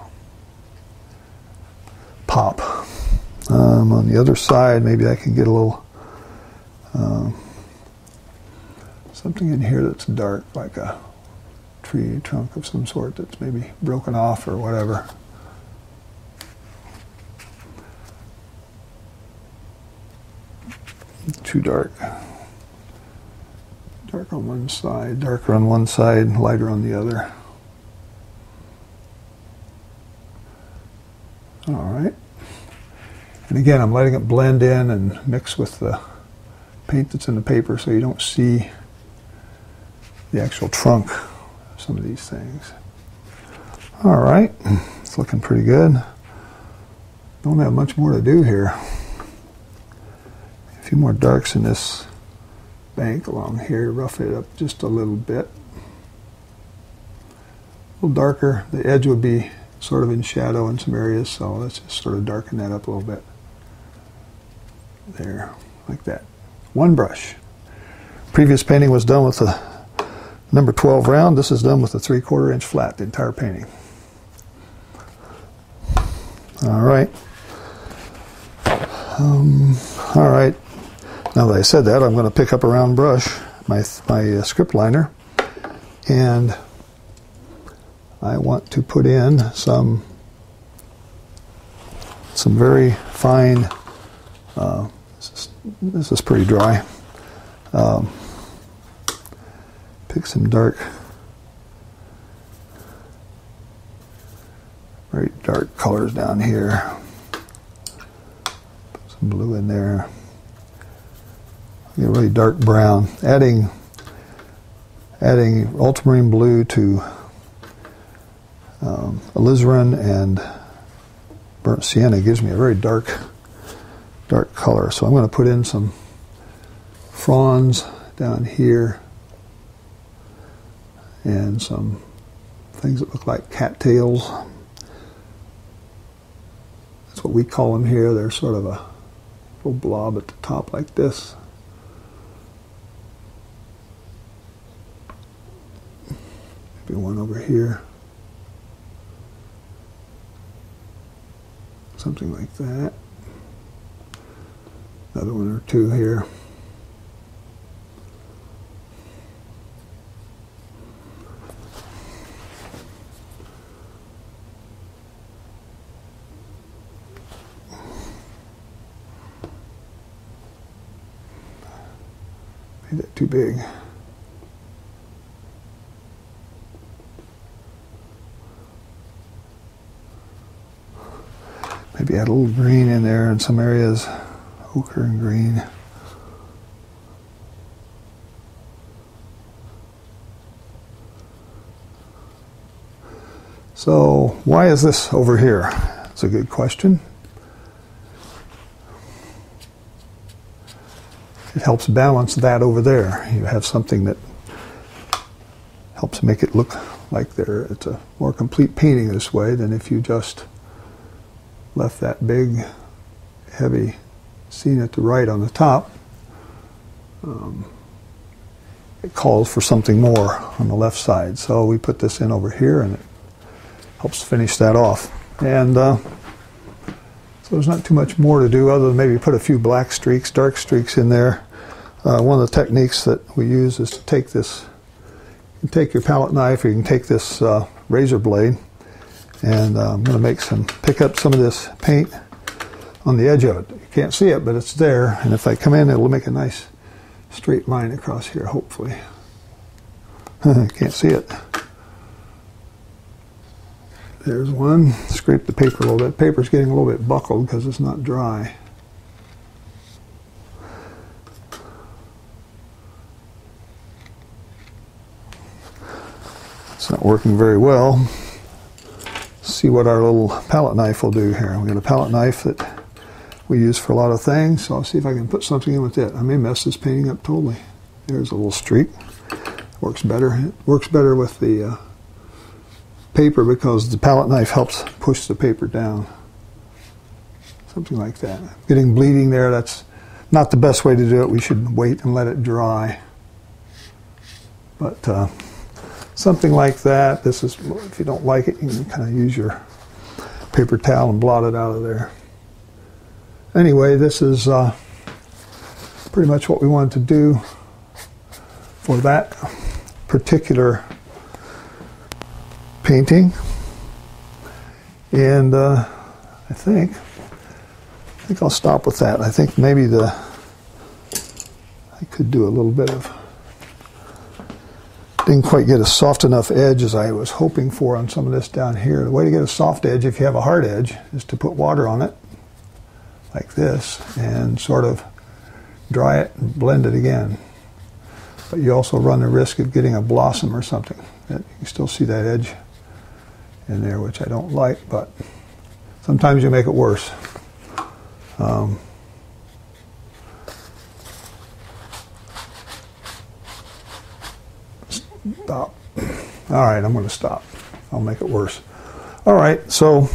Speaker 1: pop. Um, on the other side, maybe I can get a little um, something in here that's dark, like a tree trunk of some sort that's maybe broken off or whatever. Too dark. Dark on one side, darker on one side, lighter on the other. All right. And again, I'm letting it blend in and mix with the paint that's in the paper so you don't see the actual trunk of some of these things. All right. It's looking pretty good. Don't have much more to do here. A few more darks in this bank along here, rough it up just a little bit. A little darker. The edge would be sort of in shadow in some areas, so let's just sort of darken that up a little bit. There, like that. One brush. Previous painting was done with a number twelve round. This is done with a three quarter inch flat, the entire painting. All right. Um, all right. Now that I said that, I'm going to pick up a round brush, my, my uh, script liner, and I want to put in some some very fine, uh, this, is, this is pretty dry, um, pick some dark, very dark colors down here, put some blue in there, get a really dark brown, adding, adding ultramarine blue to um, alizarin and burnt sienna gives me a very dark, dark color. So I'm going to put in some fronds down here and some things that look like cattails. That's what we call them here. They're sort of a little blob at the top like this. Maybe one over here. Something like that. Another one or two here. Made that too big. Maybe add a little green in there in some areas, ochre and green. So why is this over here? That's a good question. It helps balance that over there. You have something that helps make it look like there. It's a more complete painting this way than if you just left that big, heavy scene at the right on the top. Um, it calls for something more on the left side. So we put this in over here and it helps finish that off. And uh, so there's not too much more to do other than maybe put a few black streaks, dark streaks in there. Uh, one of the techniques that we use is to take this, you can take your palette knife or you can take this uh, razor blade, and uh, I'm going to make some, pick up some of this paint on the edge of it. You can't see it, but it's there, and if I come in, it'll make a nice straight line across here, hopefully. Can't see it. There's one. Scrape the paper a little bit. Paper's getting a little bit buckled because it's not dry. It's not working very well. See what our little palette knife will do here. We got a palette knife that we use for a lot of things, so I'll see if I can put something in with it. I may mess this painting up totally. There's a little streak. Works better. It works better with the uh, paper because the palette knife helps push the paper down. Something like that. Getting bleeding there, that's not the best way to do it. We should wait and let it dry. But uh, something like that. This is, if you don't like it, you can kind of use your paper towel and blot it out of there. Anyway, this is uh, pretty much what we wanted to do for that particular painting. And uh, I think, I think I'll stop with that. I think maybe the, I could do a little bit of, didn't quite get a soft enough edge as I was hoping for on some of this down here. The way to get a soft edge, if you have a hard edge, is to put water on it, like this, and sort of dry it and blend it again. But you also run the risk of getting a blossom or something. You can still see that edge in there, which I don't like, but sometimes you make it worse. Um, Stop. All right, I'm going to stop. I'll make it worse. All right, so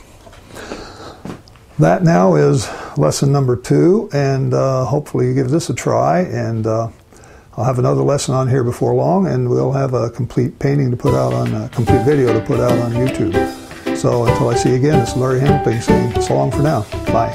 Speaker 1: that now is lesson number two, and uh, hopefully you give this a try, and uh, I'll have another lesson on here before long, and we'll have a complete painting to put out on, a complete video to put out on YouTube. So until I see you again, it's Larry Hamilton saying so long for now. Bye.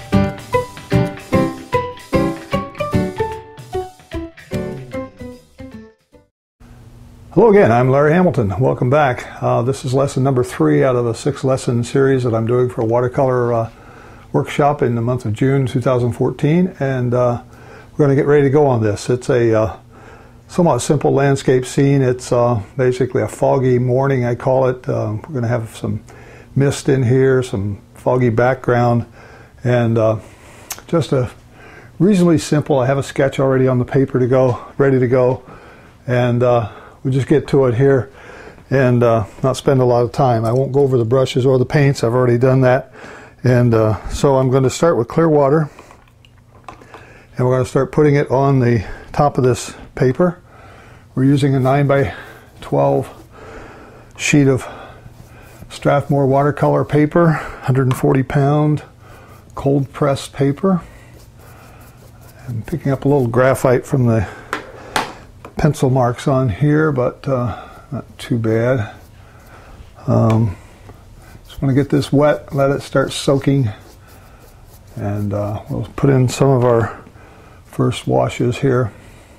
Speaker 1: Hello again, I'm Larry Hamilton. Welcome back. Uh, this is lesson number three out of a six lesson series that I'm doing for a watercolor uh, workshop in the month of June two thousand fourteen, and uh, we're going to get ready to go on this. It's a uh, somewhat simple landscape scene. It's uh, basically a foggy morning, I call it. Uh, we're going to have some mist in here, some foggy background, and uh, just a reasonably simple. I have a sketch already on the paper to go, ready to go, and uh, we'll just get to it here and uh, not spend a lot of time. I won't go over the brushes or the paints. I've already done that. And uh, so I'm going to start with clear water, and we're going to start putting it on the top of this paper. We're using a nine by twelve sheet of Strathmore watercolor paper, one hundred forty pound cold pressed paper. I'm picking up a little graphite from the pencil marks on here, but uh, not too bad. Um, just want to get this wet, let it start soaking, and uh, we'll put in some of our first washes here.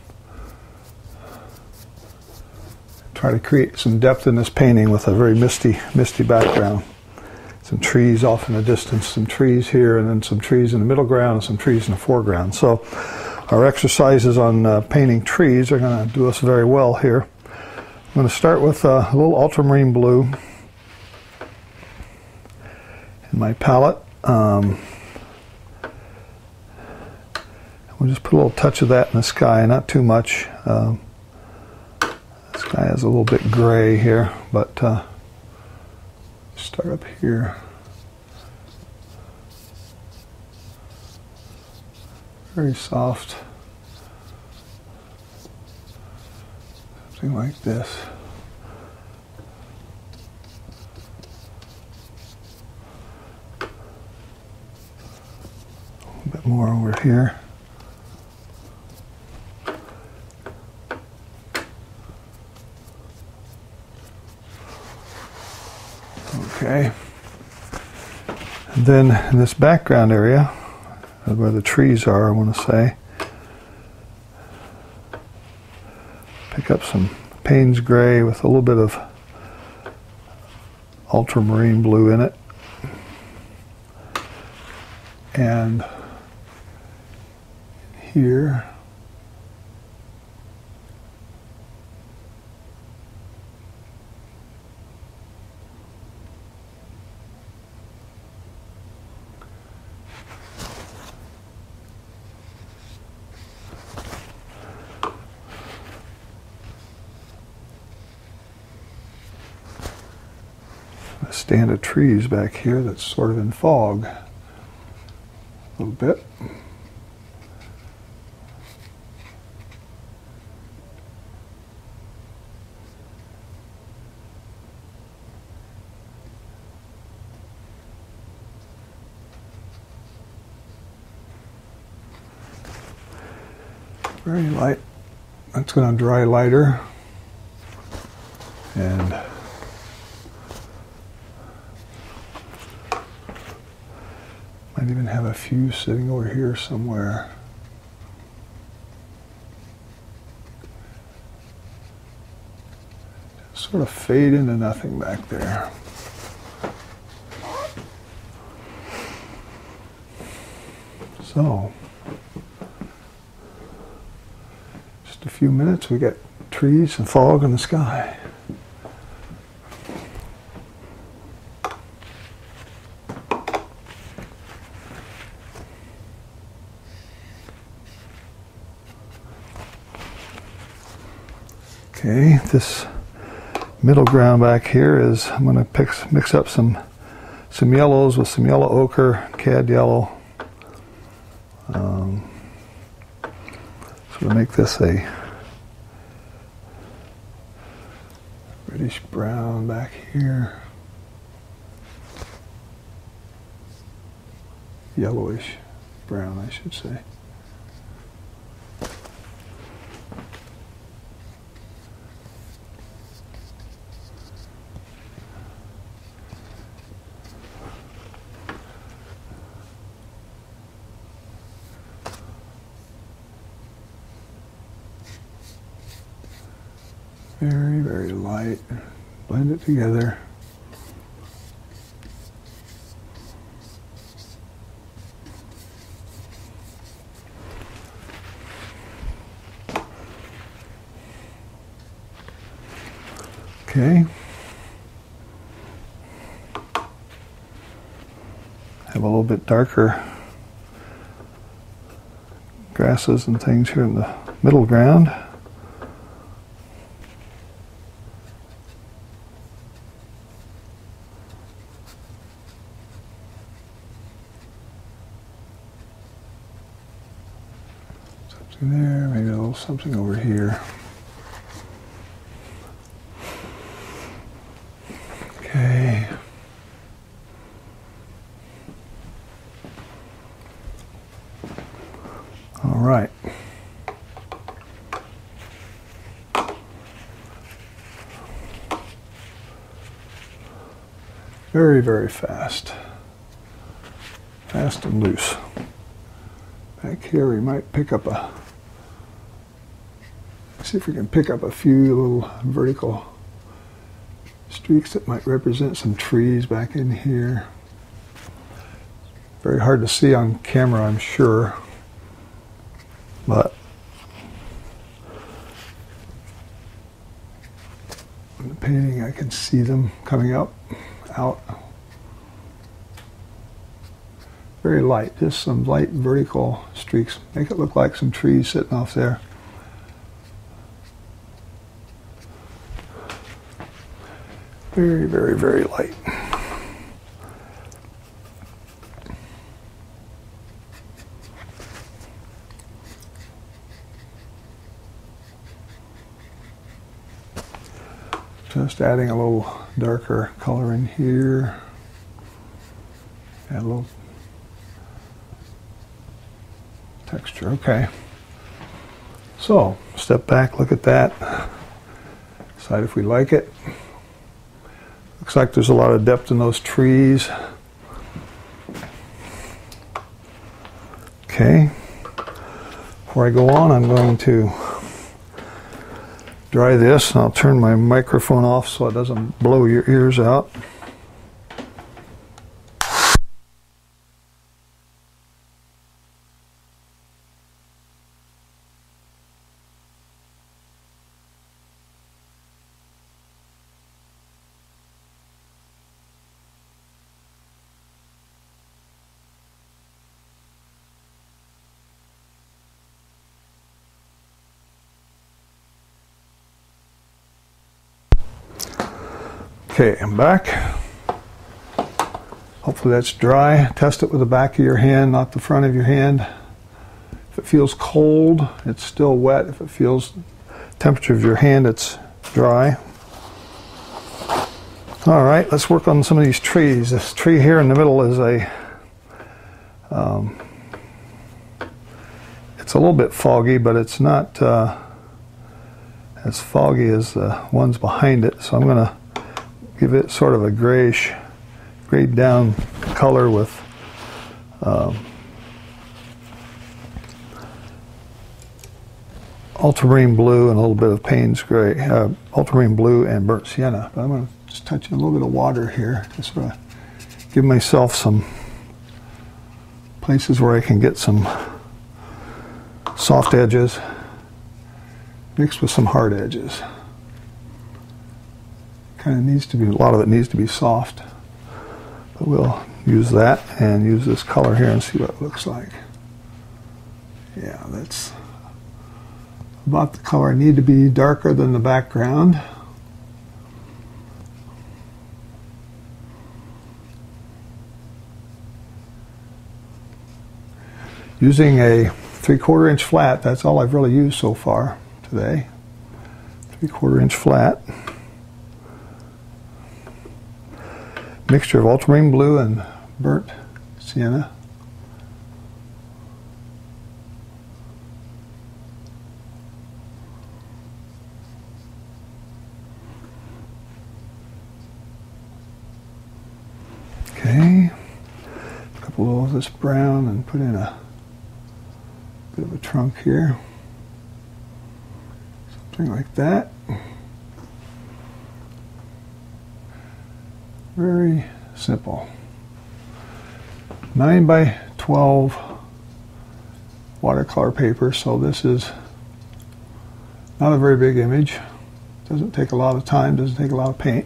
Speaker 1: Try to create some depth in this painting with a very misty, misty background. Some trees off in the distance, some trees here, and then some trees in the middle ground, and some trees in the foreground. So our exercises on uh, painting trees are going to do us very well here. I'm going to start with uh, a little ultramarine blue in my palette. Um, we'll just put a little touch of that in the sky, not too much. Um, the sky is a little bit gray here, but uh, start up here. Very soft. Something like this. A little bit more over here. Okay. And then in this background area, where the trees are, I want to say, pick up some Payne's gray with a little bit of ultramarine blue in it, and here a stand of trees back here that's sort of in fog a little bit. Very light. That's going to dry lighter, and might even have a few sitting over here somewhere. Just sort of fade into nothing back there. So, just a few minutes, we get trees and fog in the sky. Okay, this middle ground back here is, I'm going to pick, mix up some some yellows with some yellow ochre, cad yellow. Um, so we'll make this a reddish brown back here. Yellowish brown, I should say. Very, very light. Blend it together. Okay. Have a little bit darker grasses and things here in the middle ground. Something there, maybe a little something over here. Okay. All right. Very, very fast. Fast and loose. Back here we might pick up a, see if we can pick up a few little vertical streaks that might represent some trees back in here. Very hard to see on camera, I'm sure, but in the painting I can see them coming up, out. Very light, just some light vertical streaks. Make it look like some trees sitting off there. Very, very, very light. Just adding a little darker color in here. Add a little texture. Okay. So, step back, look at that. Decide if we like it. Looks like there's a lot of depth in those trees. Okay. Before I go on, I'm going to dry this, and I'll turn my microphone off so it doesn't blow your ears out. Okay, I'm back. Hopefully that's dry. Test it with the back of your hand, not the front of your hand. If it feels cold, it's still wet. If it feels temperature of your hand, it's dry. All right, let's work on some of these trees. This tree here in the middle is a, um, it's a little bit foggy, but it's not uh, as foggy as the ones behind it. So I'm going to give it sort of a grayish, grayed down color with um, ultramarine blue and a little bit of Payne's gray, uh, ultramarine blue and burnt sienna. But I'm going to just touch in a little bit of water here, just sort of give myself some places where I can get some soft edges mixed with some hard edges. Kind of needs to be, a lot of it needs to be soft, but we'll use that and use this color here and see what it looks like. Yeah, that's about the color. I need to be darker than the background. Using a three-quarter inch flat, that's all I've really used so far today. Three-quarter inch flat. Mixture of ultramarine blue and burnt sienna. Okay, a couple of this brown and put in a bit of a trunk here. Something like that. Very simple. nine by twelve watercolor paper, so this is not a very big image. Doesn't take a lot of time, doesn't take a lot of paint.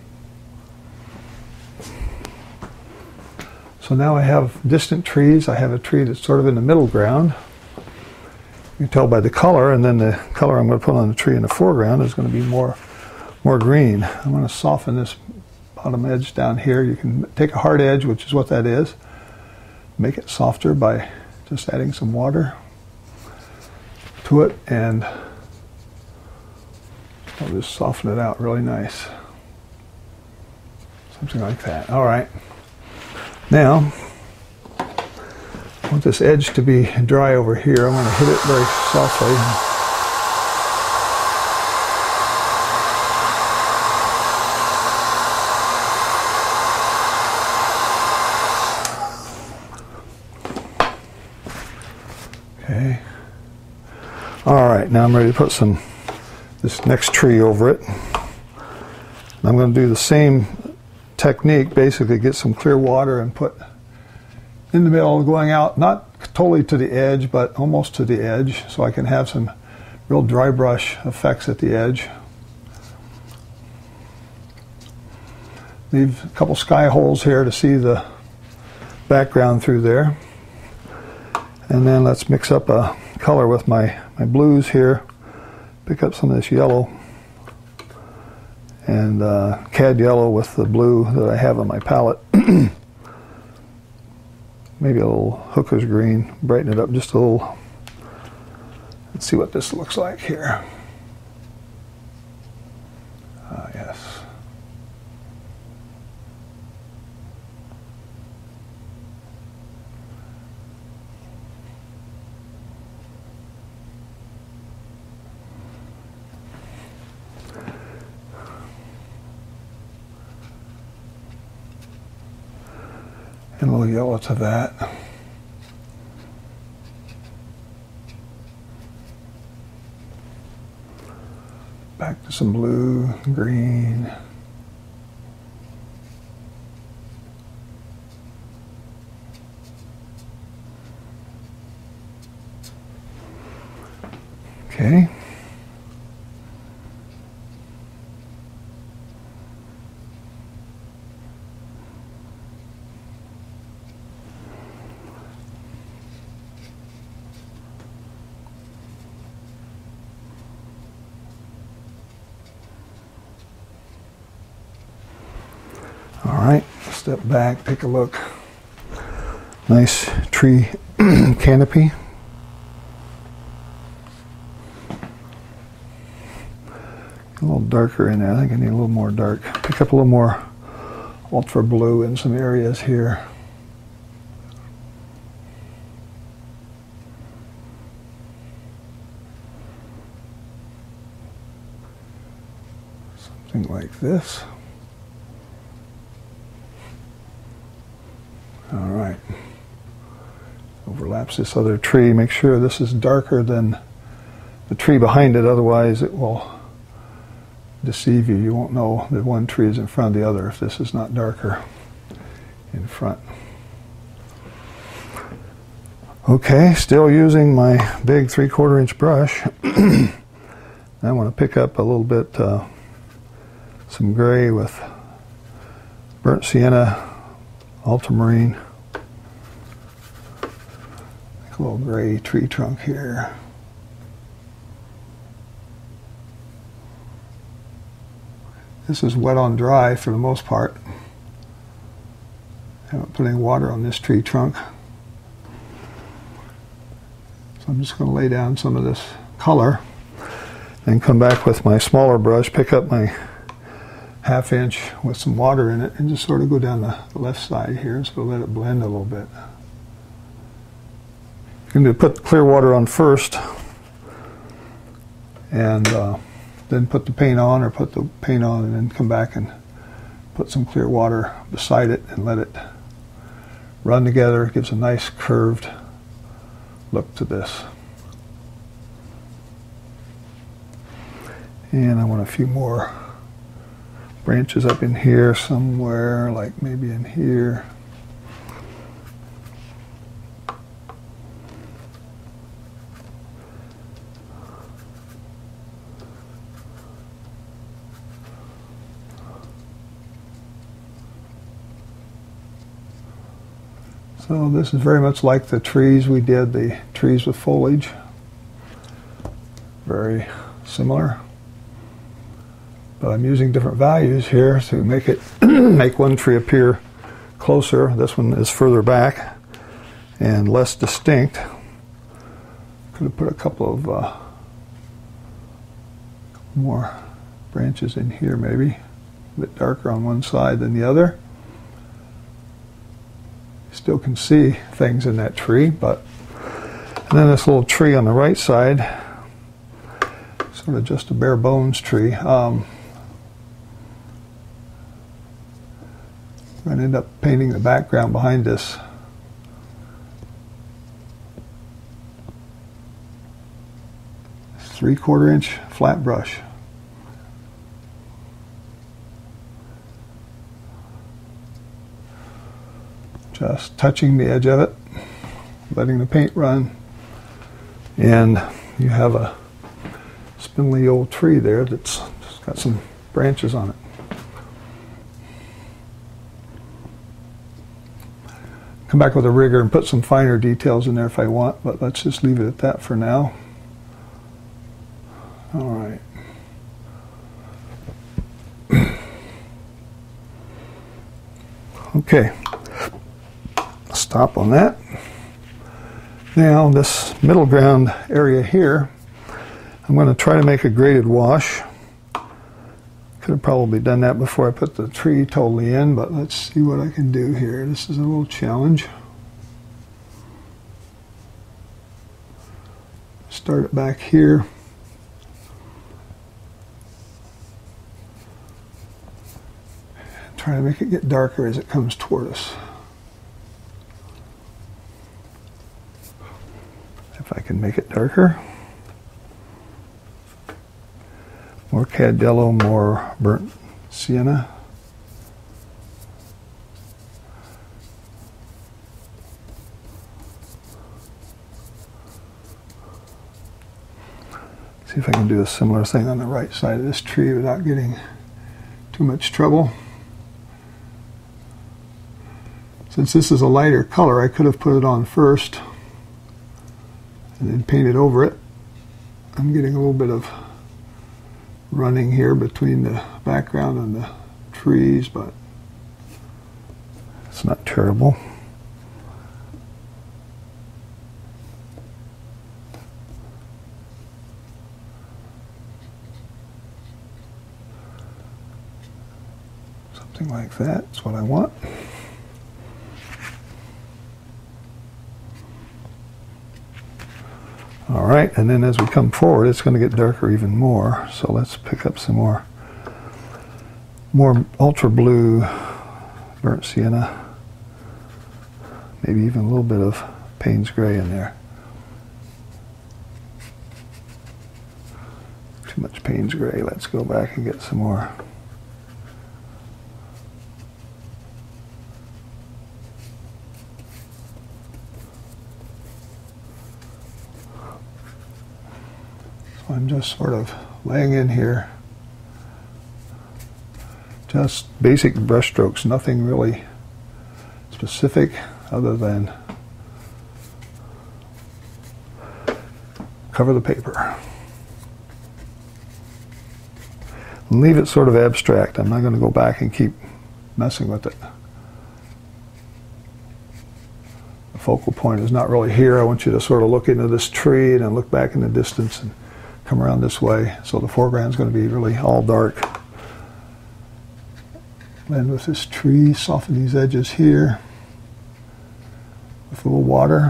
Speaker 1: So now I have distant trees. I have a tree that's sort of in the middle ground. You can tell by the color, and then the color I'm going to put on the tree in the foreground is going to be more, more green. I'm going to soften this bottom edge down here. You can take a hard edge, which is what that is, make it softer by just adding some water to it, and I'll just soften it out really nice. Something like that. All right. Now, I want this edge to be dry over here. I'm going to hit it very softly. Okay. All right, now I'm ready to put some this next tree over it. I'm going to do the same technique, basically get some clear water and put in the middle, going out, not totally to the edge, but almost to the edge, so I can have some real dry brush effects at the edge. Leave a couple sky holes here to see the background through there. And then let's mix up a color with my, my blues here. Pick up some of this yellow and uh, cad yellow with the blue that I have on my palette. Maybe a little hooker's green, brighten it up just a little. Let's see what this looks like here. Ah, yes. And a little yellow to that. Back to some blue, green. Okay. All right, step back, take a look. Nice tree canopy. A little darker in there. I think I need a little more dark. Pick up a little more ultra blue in some areas here. Something like this. All right. Overlaps this other tree. Make sure this is darker than the tree behind it, otherwise it will deceive you. You won't know that one tree is in front of the other if this is not darker in front. Okay, still using my big three-quarter inch brush. I want to pick up a little bit, uh, some gray with burnt sienna, ultramarine. A little gray tree trunk here. This is wet on dry for the most part. Haven't put any water on this tree trunk. So I'm just going to lay down some of this color and come back with my smaller brush, pick up my half inch with some water in it, and just sort of go down the left side here, so let it blend a little bit. I'm going to put clear water on first, and uh, then put the paint on, or put the paint on and then come back and put some clear water beside it and let it run together. It gives a nice curved look to this. And I want a few more branches up in here somewhere, like maybe in here. So this is very much like the trees we did, the trees with foliage. Very similar. But I'm using different values here to make it make one tree appear closer. This one is further back and less distinct. Could have put a couple of uh, more branches in here maybe. A bit darker on one side than the other. Still can see things in that tree, but and then this little tree on the right side, sort of just a bare bones tree. Um, I'm going to end up painting the background behind this. Three quarter inch flat brush. Just touching the edge of it, letting the paint run, and you have a spindly old tree there that's just got some branches on it. Come back with a rigger and put some finer details in there if I want, but let's just leave it at that for now. All right. Okay. Stop on that. Now this middle ground area here, I'm going to try to make a graded wash. Could have probably done that before I put the tree totally in, but let's see what I can do here. This is a little challenge. Start it back here. Try to make it get darker as it comes toward us. If I can make it darker. More Cadillo, more burnt sienna. See if I can do a similar thing on the right side of this tree without getting too much trouble. Since this is a lighter color, I could have put it on first and then painted over it. I'm getting a little bit of running here between the background and the trees, but it's not terrible. Something like that is what I want. All right, and then as we come forward, it's going to get darker even more. So let's pick up some more, more ultra blue burnt sienna. Maybe even a little bit of Payne's gray in there. Too much Payne's gray. Let's go back and get some more. I'm just sort of laying in here, just basic brush strokes, nothing really specific other than cover the paper. And leave it sort of abstract. I'm not going to go back and keep messing with it. The focal point is not really here. I want you to sort of look into this tree and then look back in the distance and come around this way. So the foreground is going to be really all dark. Blend with this tree, soften these edges here with a little water.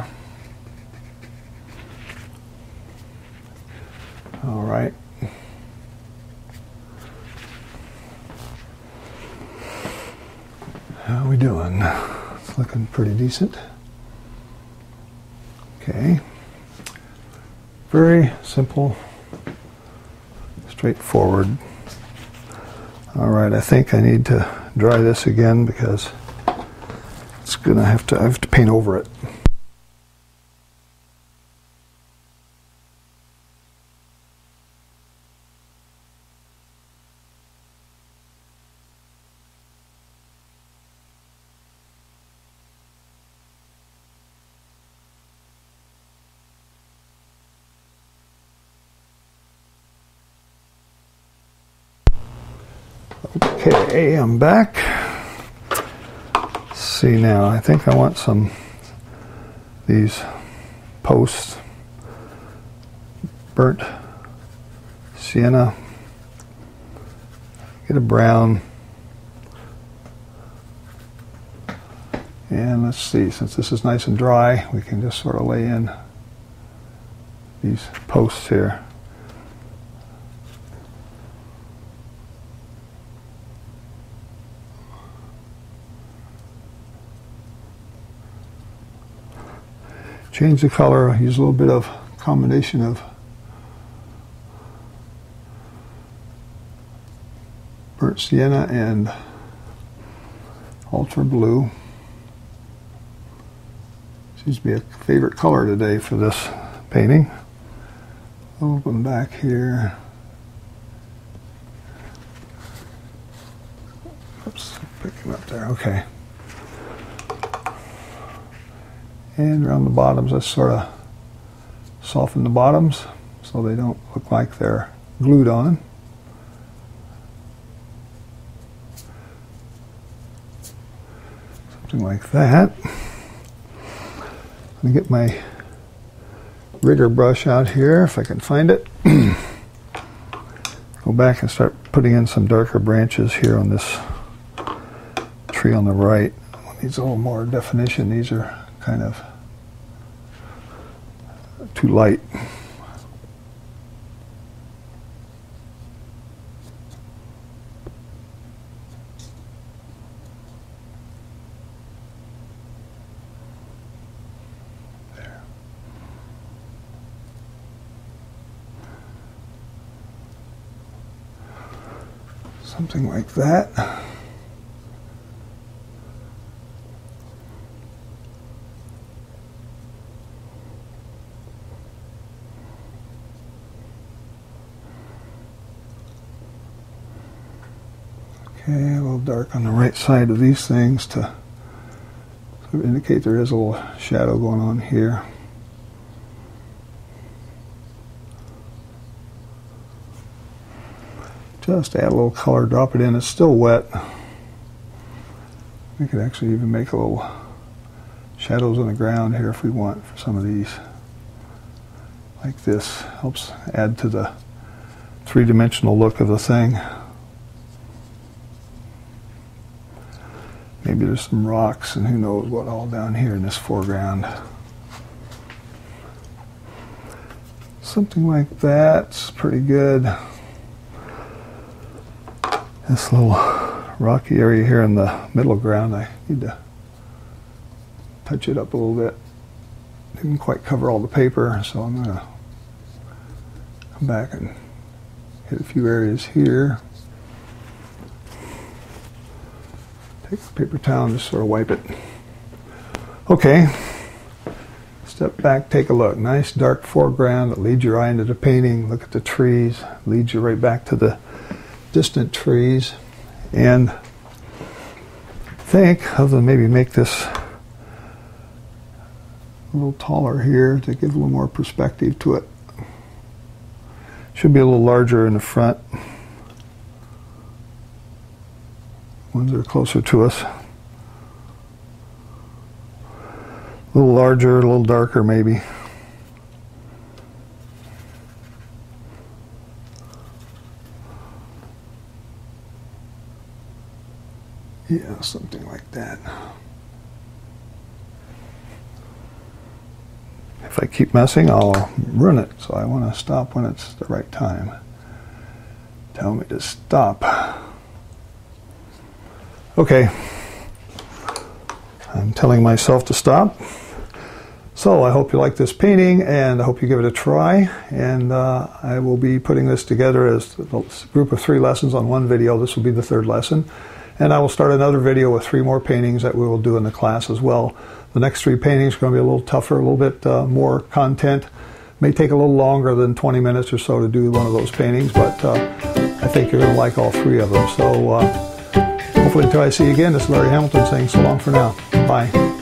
Speaker 1: All right. How are we doing? It's looking pretty decent. Okay. Very simple. Straightforward. All right, I think I need to dry this again because it's gonna have to, I have to paint over it. Okay, I'm back. Let's see now, I think I want some these posts, burnt sienna, get a brown, and let's see, since this is nice and dry, we can just sort of lay in these posts here. Change the color, use a little bit of combination of burnt sienna and ultra blue. Seems to be a favorite color today for this painting. Open back here. Oops, pick him up there, okay. And around the bottoms, let's sort of soften the bottoms so they don't look like they're glued on. Something like that. Let me get my rigger brush out here if I can find it. Go back and start putting in some darker branches here on this tree on the right. Needs a little more definition. These are kind of too light. There. Something like that. Okay, a little dark on the right side of these things to sort of indicate there is a little shadow going on here. Just add a little color, drop it in. It's still wet. We could actually even make a little shadows on the ground here if we want for some of these. Like this. Helps add to the three-dimensional look of the thing. Maybe there's some rocks and who knows what all down here in this foreground. Something like that's pretty good. This little rocky area here in the middle ground, I need to touch it up a little bit. Didn't quite cover all the paper, so I'm going to come back and hit a few areas here. Take the paper towel and just sort of wipe it. Okay, step back, take a look. Nice dark foreground that leads your eye into the painting. Look at the trees, leads you right back to the distant trees. And I think, other than maybe make this a little taller here to give a little more perspective to it. Should be a little larger in the front. Ones that are closer to us. A little larger, a little darker maybe. Yeah, something like that. If I keep messing, I'll ruin it. So I want to stop when it's the right time. Tell me to stop. Okay, I'm telling myself to stop. So I hope you like this painting, and I hope you give it a try. And uh, I will be putting this together as a group of three lessons on one video. This will be the third lesson. And I will start another video with three more paintings that we will do in the class as well. The next three paintings are going to be a little tougher, a little bit uh, more content. May take a little longer than twenty minutes or so to do one of those paintings, but uh, I think you're going to like all three of them. So uh, hopefully until I see you again, this is Larry Hamilton saying so long for now. Bye.